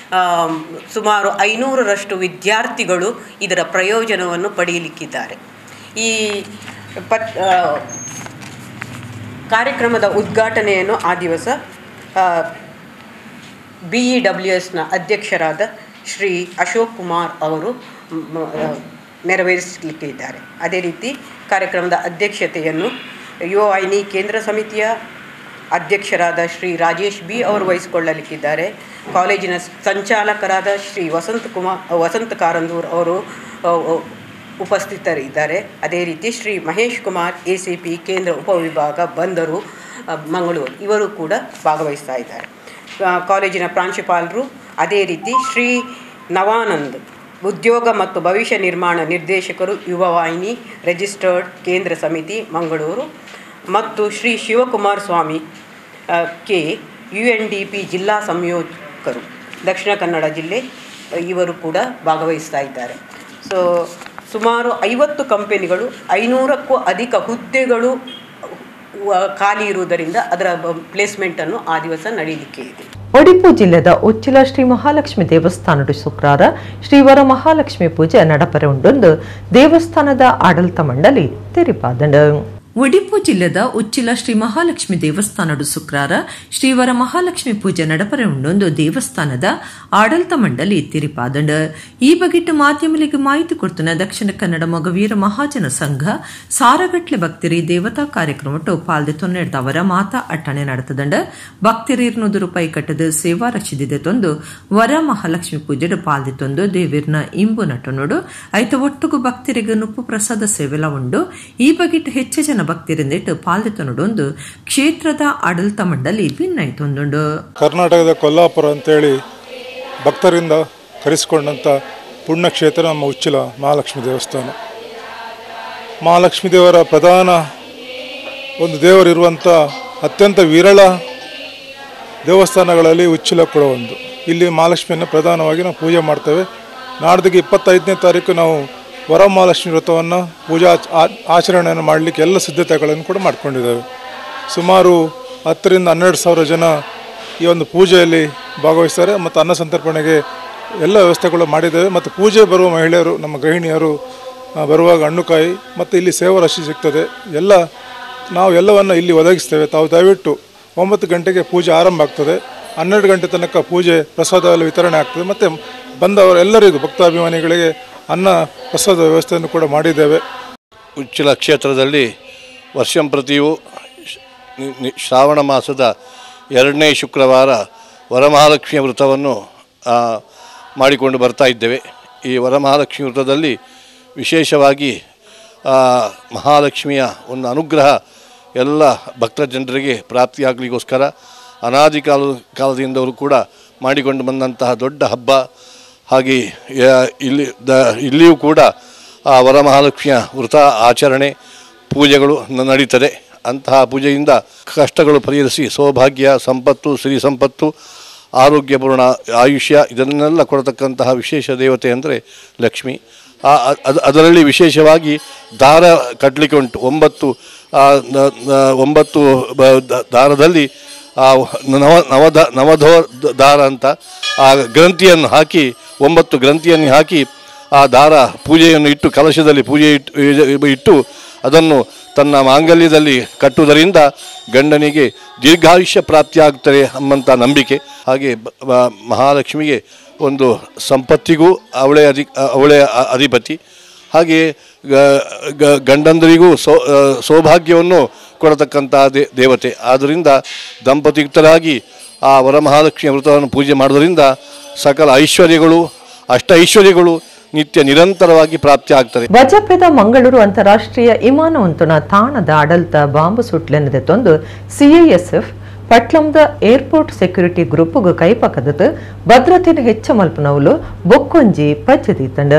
ಸುಮಾರು ಐನೂರರಷ್ಟು ವಿದ್ಯಾರ್ಥಿಗಳು ಇದರ ಪ್ರಯೋಜನವನ್ನು ಪಡೆಯಲಿಕ್ಕಿದ್ದಾರೆ. ಈ ಪತ್ ಕಾರ್ಯಕ್ರಮದ ಉದ್ಘಾಟನೆಯನ್ನು ಆ ದಿವಸ ಬಿ ಇ ಡಬ್ಲ್ಯೂ ಎಸ್ನ ಅಧ್ಯಕ್ಷರಾದ ಶ್ರೀ ಅಶೋಕ್ ಕುಮಾರ್ ಅವರು ನೆರವೇರಿಸಲಿಕ್ಕೆ ಇದ್ದಾರೆ. ಅದೇ ರೀತಿ ಕಾರ್ಯಕ್ರಮದ ಅಧ್ಯಕ್ಷತೆಯನ್ನು ಯುವ ವಾಹಿನಿ ಕೇಂದ್ರ ಸಮಿತಿಯ ಅಧ್ಯಕ್ಷರಾದ ಶ್ರೀ ರಾಜೇಶ್ ಬಿ ಅವರು ವಹಿಸಿಕೊಳ್ಳಲಿಕ್ಕಿದ್ದಾರೆ. ಕಾಲೇಜಿನ ಸಂಚಾಲಕರಾದ ಶ್ರೀ ವಸಂತ ಕುಮಾರ್ ವಸಂತ ಕಾರಂದೂರ್ ಅವರು ಉಪಸ್ಥಿತರಿದ್ದಾರೆ. ಅದೇ ರೀತಿ Shri Mahesh Kumar A C P ಕೇಂದ್ರ ಉಪವಿಭಾಗ ಬಂದರು ಮಂಗಳೂರು ಇವರು ಕೂಡ ಭಾಗವಹಿಸ್ತಾ ಇದ್ದಾರೆ. ಕಾಲೇಜಿನ ಪ್ರಾಂಶುಪಾಲರು, ಅದೇ ರೀತಿ ಶ್ರೀ ನವಾನಂದ್ ಉದ್ಯೋಗ ಮತ್ತು ಭವಿಷ್ಯ ನಿರ್ಮಾಣ ನಿರ್ದೇಶಕರು, ಯುವ ವಾಹಿನಿ ರಿಜಿಸ್ಟರ್ಡ್ ಕೇಂದ್ರ ಸಮಿತಿ ಮಂಗಳೂರು, ಮತ್ತು Shri Shivakumar Swamy K U N D P ಜಿಲ್ಲಾ ಸಂಯೋಜಕರು ದಕ್ಷಿಣ ಕನ್ನಡ ಜಿಲ್ಲೆ ಇವರು ಕೂಡ ಭಾಗವಹಿಸ್ತಾ ಇದ್ದಾರೆ. ಸೊ ಸುಮಾರು ಐವತ್ತು ಕಂಪನಿಗಳು, ಐನೂರಕ್ಕೂ ಅಧಿಕ ಹುದ್ದೆಗಳು ಖಾಲಿ ಇರುವುದರಿಂದ ಅದರ ಪ್ಲೇಸ್ಮೆಂಟನ್ನು ಆ ದಿವಸ ನಡೀಲಿಕ್ಕೆ ಇದೆ. ಉಡುಪಿ ಜಿಲ್ಲೆದ ಉಚ್ಚಿಲ ಶ್ರೀ ಮಹಾಲಕ್ಷ್ಮಿ ದೇವಸ್ಥಾನದ ಶುಕ್ರವಾರ ಶ್ರೀ ವರ ಮಹಾಲಕ್ಷ್ಮಿ ಪೂಜೆ ನಡಪರೆ ಉಂಡೊಂದು ದೇವಸ್ಥಾನದ ಆಡಳಿತ ಮಂಡಳಿ ತೆರಿಪಾದಂಡು. ಉಡುಪಿ ಜಿಲ್ಲೆದ ಉಚ್ಚಿಲ ಶ್ರೀ ಮಹಾಲಕ್ಷ್ಮಿ ದೇವಸ್ಥಾನದ ಶುಕ್ರವಾರ ಶ್ರೀವರ ಮಹಾಲಕ್ಷ್ಮಿ ಪೂಜೆ ನಡಪರೆ ಉಂಡೊಂದು ದೇವಸ್ಥಾನದ ಆಡಳಿತ ಮಂಡಳಿ ತಿರಿಪಾದಂಡ ಈ ಬಗೆಟ್ಟು ಮಾಧ್ಯಮಗಳಿಗೆ ಮಾಹಿತಿ ಕೊಡ್ತನ ದಕ್ಷಿಣ ಕನ್ನಡ ಮೊಗವೀರ ಮಹಾಜನ ಸಂಘ ಸಾರಗಟ್ಲೆ ಭಕ್ತರಿ ದೇವತಾ ಕಾರ್ಯಕ್ರಮ ಪಾಲ್ದೆ ತೊನ್ನೆಡ್ದವರ ಮಾತಾ ಅಟ್ಟಣೆ ನಡೆತದಂಡ ಭಕ್ತರಿ ಇರ್ನೂರು ರೂಪಾಯಿ ಕಟ್ಟದ ಸೇವಾ ರಚಿದಿದೆ ತಂದು ವರ ಮಹಾಲಕ್ಷ್ಮಿ ಪೂಜೆ ಪಾಲ್ದೆ ತಂದು ದೇವಿರ್ನ ಇಂಬು ನಟನೋಡು ಐತ ಒಟ್ಟುಗು ಭಕ್ತರಿಗೆ ನುಪ್ಪು ಪ್ರಸಾದ ಸೇವೆಲ ಉಂಡು ಈ ಬಗೆಟ್ಟು ಹೆಚ್ಚು ಜನ ಭಕ್ತರಿಂದಿಟ್ಟು ಪಾಲ್ದೆತನೊಂದು ಕ್ಷೇತ್ರದ ಆಡಳಿತ ಮಂಡಳಿ ಭಿನ್ನಾಯ್ತೊಂದುಂಡು. ಕರ್ನಾಟಕದ ಕೊಲ್ಲಾಪುರ ಅಂತೇಳಿ ಭಕ್ತರಿಂದ ಕರೆಸಿಕೊಂಡಂಥ ಪುಣ್ಯಕ್ಷೇತ್ರ ನಮ್ಮ ಉಚ್ಚಿಲ ಮಹಾಲಕ್ಷ್ಮಿ ದೇವಸ್ಥಾನ. ಮಹಾಲಕ್ಷ್ಮಿ ದೇವರ ಪ್ರಧಾನ ಒಂದು ದೇವರಿರುವಂಥ ಅತ್ಯಂತ ವಿರಳ ದೇವಸ್ಥಾನಗಳಲ್ಲಿ ಉಚ್ಚಿಲ ಕೂಡ ಒಂದು. ಇಲ್ಲಿ ಮಹಾಲಕ್ಷ್ಮಿಯನ್ನು ಪ್ರಧಾನವಾಗಿ ನಾವು ಪೂಜೆ ಮಾಡ್ತೇವೆ. ನಾಡ್ದಿಗೆ ಇಪ್ಪತ್ತೈದನೇ ತಾರೀಕು ನಾವು ವರಮಹಾಲಕ್ಷ್ಮಿ ವ್ರತವನ್ನು ಪೂಜಾ ಆಚರಣೆಯನ್ನು ಮಾಡಲಿಕ್ಕೆ ಎಲ್ಲ ಸಿದ್ಧತೆಗಳನ್ನು ಕೂಡ ಮಾಡ್ಕೊಂಡಿದ್ದೇವೆ. ಸುಮಾರು ಹತ್ತರಿಂದ ಹನ್ನೆರಡು ಸಾವಿರ ಜನ ಈ ಒಂದು ಪೂಜೆಯಲ್ಲಿ ಭಾಗವಹಿಸ್ತಾರೆ ಮತ್ತು ಅನ್ನ ಸಂತರ್ಪಣೆಗೆ ಎಲ್ಲ ವ್ಯವಸ್ಥೆಗಳು ಮಾಡಿದ್ದೇವೆ. ಮತ್ತು ಪೂಜೆ ಬರುವ ಮಹಿಳೆಯರು, ನಮ್ಮ ಗೃಹಿಣಿಯರು ಬರುವಾಗ ಹಣ್ಣುಕಾಯಿ ಮತ್ತು ಇಲ್ಲಿ ಸೇವಾ ರಾಶಿ ಸಿಗ್ತದೆ. ಎಲ್ಲ ನಾವು ಎಲ್ಲವನ್ನು ಇಲ್ಲಿ ಒದಗಿಸ್ತೇವೆ. ತಾವು ದಯವಿಟ್ಟು ಒಂಬತ್ತು ಗಂಟೆಗೆ ಪೂಜೆ ಆರಂಭ ಆಗ್ತದೆ. ಹನ್ನೆರಡು ಗಂಟೆ ತನಕ ಪೂಜೆ ಪ್ರಸಾದ ಎಲ್ಲ ವಿತರಣೆ ಆಗ್ತದೆ. ಮತ್ತು ಬಂದವರೆಲ್ಲರಿಗೂ ಭಕ್ತಾಭಿಮಾನಿಗಳಿಗೆ ಅನ್ನ ಪ್ರಸಾದ ವ್ಯವಸ್ಥೆಯನ್ನು ಕೂಡ ಮಾಡಿದ್ದೇವೆ. ಉಚ್ಚಿಲ ಕ್ಷೇತ್ರದಲ್ಲಿ ವರ್ಷಂಪ್ರತಿಯೂ ಶ್ರಾವಣ ಮಾಸದ ಎರಡನೇ ಶುಕ್ರವಾರ ವರಮಹಾಲಕ್ಷ್ಮಿಯ ವ್ರತವನ್ನು ಮಾಡಿಕೊಂಡು ಬರ್ತಾ ಇದ್ದೇವೆ. ಈ ವರಮಹಾಲಕ್ಷ್ಮಿ ವ್ರತದಲ್ಲಿ ವಿಶೇಷವಾಗಿ ಮಹಾಲಕ್ಷ್ಮಿಯ ಒಂದು ಅನುಗ್ರಹ ಎಲ್ಲ ಭಕ್ತ ಜನರಿಗೆ ಪ್ರಾಪ್ತಿಯಾಗಲಿಕ್ಕೋಸ್ಕರ ಅನಾದಿ ಕಾಲ ಕಾಲದಿಂದವರು ಕೂಡ ಮಾಡಿಕೊಂಡು ಬಂದಂತಹ ದೊಡ್ಡ ಹಬ್ಬ. ಹಾಗೆ ಇಲ್ಲಿ ದ ಇಲ್ಲಿಯೂ ಕೂಡ ಆ ವರಮಹಾಲಕ್ಷ್ಮಿಯ ವ್ರತ ಆಚರಣೆ ಪೂಜೆಗಳು ನಡೀತದೆ. ಅಂತಹ ಪೂಜೆಯಿಂದ ಕಷ್ಟಗಳು ಪರಿಹರಿಸಿ ಸೌಭಾಗ್ಯ, ಸಂಪತ್ತು, ಸಿರಿ ಸಂಪತ್ತು, ಆರೋಗ್ಯಪೂರ್ಣ ಆಯುಷ್ಯ ಇದನ್ನೆಲ್ಲ ಕೊಡತಕ್ಕಂತಹ ವಿಶೇಷ ದೇವತೆ ಅಂದರೆ ಲಕ್ಷ್ಮಿ. ಅದರಲ್ಲಿ ವಿಶೇಷವಾಗಿ ದಾರ ಕಟ್ಟಲಿಕ್ಕೆ ಉಂಟು. ಒಂಬತ್ತು ಒಂಬತ್ತು ದಾರದಲ್ಲಿ ಆ ನವ ನವದ ನವಧೋ ದಾರ ಅಂತ ಆ ಗ್ರಂಥಿಯನ್ನು ಹಾಕಿ ಒಂಬತ್ತು ಗ್ರಂಥಿಯನ್ನು ಹಾಕಿ ಆ ದಾರ ಪೂಜೆಯನ್ನು ಇಟ್ಟು ಕಲಶದಲ್ಲಿ ಪೂಜೆ ಇಟ್ಟು ಇಟ್ಟು ಅದನ್ನು ತನ್ನ ಮಾಂಗಲ್ಯದಲ್ಲಿ ಕಟ್ಟುವುದರಿಂದ ಗಂಡನಿಗೆ ದೀರ್ಘಾಯುಷ್ಯ ಪ್ರಾಪ್ತಿಯಾಗುತ್ತದೆ ಎಂಬಂಥ ನಂಬಿಕೆ. ಹಾಗೆ ಮಹಾಲಕ್ಷ್ಮಿಗೆ ಒಂದು ಸಂಪತ್ತಿಗೂ ಅವಳೇ ಅಧಿ ಅವಳೇ ಅಧಿಪತಿ. ಹಾಗೆಯೇ ಗಂಡಂದರಿಗೂ ಸೌ ಸೌಭಾಗ್ಯವನ್ನು ಕೊಡತಕ್ಕಂತಹ ದೇ ದೇವತೆ ಆದ್ದರಿಂದ ದಂಪತಿಯುಕ್ತರಾಗಿ ಆ ವರಮಹಾಲಕ್ಷ್ಮಿಯ ವ್ರತವನ್ನು ಪೂಜೆ ಮಾಡೋದರಿಂದ ಸಕಲ ಐಶ್ವರ್ಯಗಳು ಅಷ್ಟ ಐಶ್ವರ್ಯಗಳು ನಿತ್ಯ ನಿರಂತರವಾಗಿ ಪ್ರಾಪ್ತಿ ಆಗ್ತದೆ. ಬಜಪೆದ ಮಂಗಳೂರು ಅಂತಾರಾಷ್ಟ್ರೀಯ ವಿಮಾನವಂತನ ತಾಣದ ಆಡಳಿತ ಬಾಂಬು ಸುಟ್ಲೆನ್ನದೆ ತಂದು ಸಿಐಎಸ್ಎಫ್ ಪಟ್ಲಂದ ಏರ್ಪೋರ್ಟ್ ಸೆಕ್ಯೂರಿಟಿ ಗ್ರೂಪ್ಗೂ ಕೈಪಕದ ಭದ್ರತೆಯನ್ನು ಹೆಚ್ಚ ಮಲ್ಪನವಲು ಬೊಕ್ಕೊಂಜಿ ಪಚ್ಚದಿ ತಂಡ.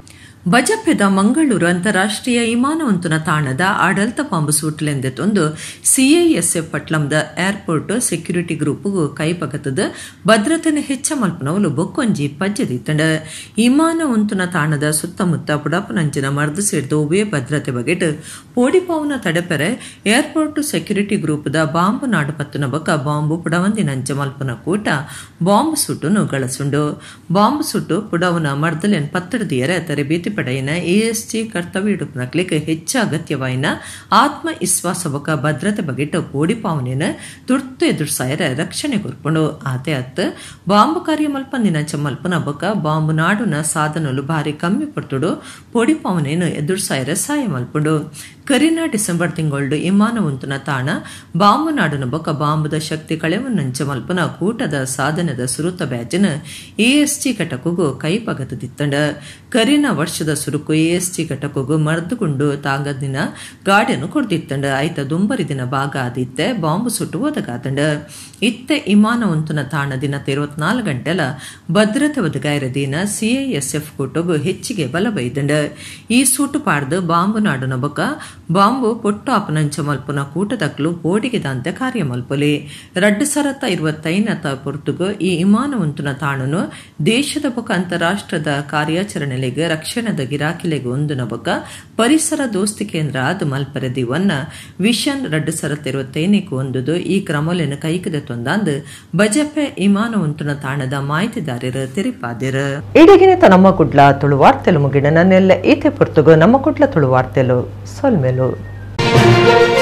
ಬಜಪೆದ ಮಂಗಳೂರು ಅಂತಾರಾಷ್ಟ್ರೀಯ ವಿಮಾನವಂತನ ತಾಣದ ಆಡಳಿತ ಬಾಂಬು ಸುಟ್ಲೆಂದೆ ತಂದು ಸಿಐಎಸ್ಎಫ್ ಪಟ್ಲಂದ ಏರ್ಪೋರ್ಟ್ ಸೆಕ್ಯೂರಿಟಿ ಗ್ರೂಪ್ಗೂ ಕೈಪಕದ ಭದ್ರತೆಯನ್ನು ಹೆಚ್ಚ ಮಲ್ಪನವಲು ಬೊಕ್ಕೊಂಜಿ ಪಜ್ಜದಿ ತಂಡ. ವಿಮಾನವಂತನ ತಾಣದ ಸುತ್ತಮುತ್ತ ಪುಡಪನಂಚಿನ ಮರ್ದು ಸೇರಿದ ಉಭಯ ಭದ್ರತೆ ಬಗೆಟ್ ಪೋಡಿಪಾವನ ತಡೆಪೆರೆ ಏರ್ಪೋರ್ಟ್ ಸೆಕ್ಯೂರಿಟಿ ಗ್ರೂಪ್ದ ಬಾಂಬು ನಾಡು ಪತ್ತನ ಬಕ ಬಾಂಬು ಪುಡವಂದಿನಂಚ ಮಲ್ಪನ ಕೂಟ ಬಾಂಬು ಸುಟ್ಟುನು ಗಳಸುಂಡು. ಬಾಂಬು ಸುಟ್ಟು ಪುಡವನ ಮರ್ದಲೆನ್ ಪತ್ತಡದಿಯರ ತರಬೇತಿ ಪಡೆಯಿನ ಎಎಸ್ಜಿ ಕರ್ತವ್ಯ ಇಡುಪನಕ್ಲಿಕ್ಕೆ ಹೆಚ್ಚು ಅಗತ್ಯವಾಯಿನ ಆತ್ಮವಿಶ್ವಾಸ ಬಕ ಭದ್ರತೆ ಬಗೆಟ್ ಪೋಡಿಪಾವನೆನ ತುರ್ತು ಎದುರ್ಸಾಯರ ರಕ್ಷಣೆ ಕೊರ್ಪುಂಡು. ಆತೆ ಅತ್ತ ಬಾಂಬು ಕಾರ್ಯ ಮಲ್ಪಂದಿನಂಚ ಮಲ್ಪನ ಬಕ ಬಾಂಬು ನಾಡುನ ಸಾಧನಲು ಭಾರಿ ಕಮ್ಮಿ ಪಡ್ತುಡು ಪೋಡಿಪಾವನೆಯನ್ನು ಎದುರ್ಸಾಯರ ಸಹಾಯ ಮಲ್ಪುಂಡು. ಕರಿನ ಡಿಸೆಂಬರ್ ತಿಂಗಳು ವಿಮಾನವಂತನ ತಾಣ ಬಾಂಬು ನಾಡಿನ ಬೊಕ್ಕ ಬಾಂಬುದ ಶಕ್ತಿ ಕಳೆವನ್ನಂಚ ಮಲ್ಪನ ಕೂಟದ ಸಾಧನದ ಸುರುತ ಬ್ಯಾಜಿನ ಎಎಸ್ಜಿ ಘಟಕಗೂ ಕೈಪಗತದಿತ್ತಂಡ. ಕರಿನ ವರ್ಷದ ಸುರುಕು ಎಎಸ್ಜಿ ಘಟಕಗೂ ಮರ್ದುಕೊಂಡು ತಾಗದಿನ ಗಾಡಿಯನ್ನು ಕೊಡ್ದಿತ್ತಂಡ. ಐತ ದುಂಬರಿ ದಿನ ಭಾಗ ಆದಿತ್ತೆ ಬಾಂಬು ಸುಟ್ಟು ಒದಗಾದಂಡ. ಇತ್ತೆ ವಿಮಾನವಂತನ ತಾಣ ದಿನ ಇರುವತ್ನಾಲ್ಕು ಗಂಟೆಲ ಭದ್ರತೆ ಒದಗಾಯಿರ ದಿನ ಸಿಐಎಸ್ಎಫ್ ಕೂಟಗೂ ಹೆಚ್ಚಿಗೆ ಬಲ ಬೈದಂಡ. ಈ ಸೂಟು ಪಾಡ್ದು ಬಾಂಬು ನಾಡಿನ ಬೊಕ್ಕ ಬಾಂಬು ಪೊಟ್ಟು ಅಪನಂಚ ಮಲ್ಪನ ಕೂಟದಕ್ಲು ಬೋಡಿಗೆದಂತೆ ಕಾರ್ಯ ಮಲ್ಪಲಿ. ರಡ್ಡು ಸರತ ಇರುವತ್ತೈನತ ಪೊರ್ತುಗು ಈ ವಿಮಾನವಂತನ ತಾಣನು ದೇಶದ ಬೊಕ್ಕ ಅಂತಾರಾಷ್ಟ್ರದ ಕಾರ್ಯಾಚರಣೆಲೆಗೆ ರಕ್ಷಣದ ಗಿರಾಕಿಲೆಗೆ ಒಂದುನ ಬೊಕ್ಕ ಪರಿಸರ ದೋಸ್ತಿ ಕೇಂದ್ರ ಆದ ಮಲ್ಪರೆ ದಿವನ್ನ ವಿಷನ್ ರಡ್ಡು ಸರತ ಇರುವತ್ತೈನಕ್ಕೆ ಒಂದುದು ಈ ಕ್ರಮಲೆನ ಕೈಕದ ತೊಂದಾಂದು ಬಜಪೆ ವಿಮಾನವಂತನ ತಾಣದ ಮಾಹಿತಿದಾರರು ತಿರಿಪಾದಿರ. ಇಡಗಿನ ನಮ್ಮ ಕುಡ್ಲ ತುಳುವಾರ್ತೆಲು ಮುಗಿಡ ನನ್ನೆಲ್ಲ ಈತೆ ಪೊರ್ತುಗು ನಮ್ಮ ಕುಡ್ಲ ತುಳುವಾರ್ತೆಲು ಸೊಲ್ಮೆಲು. Thank you.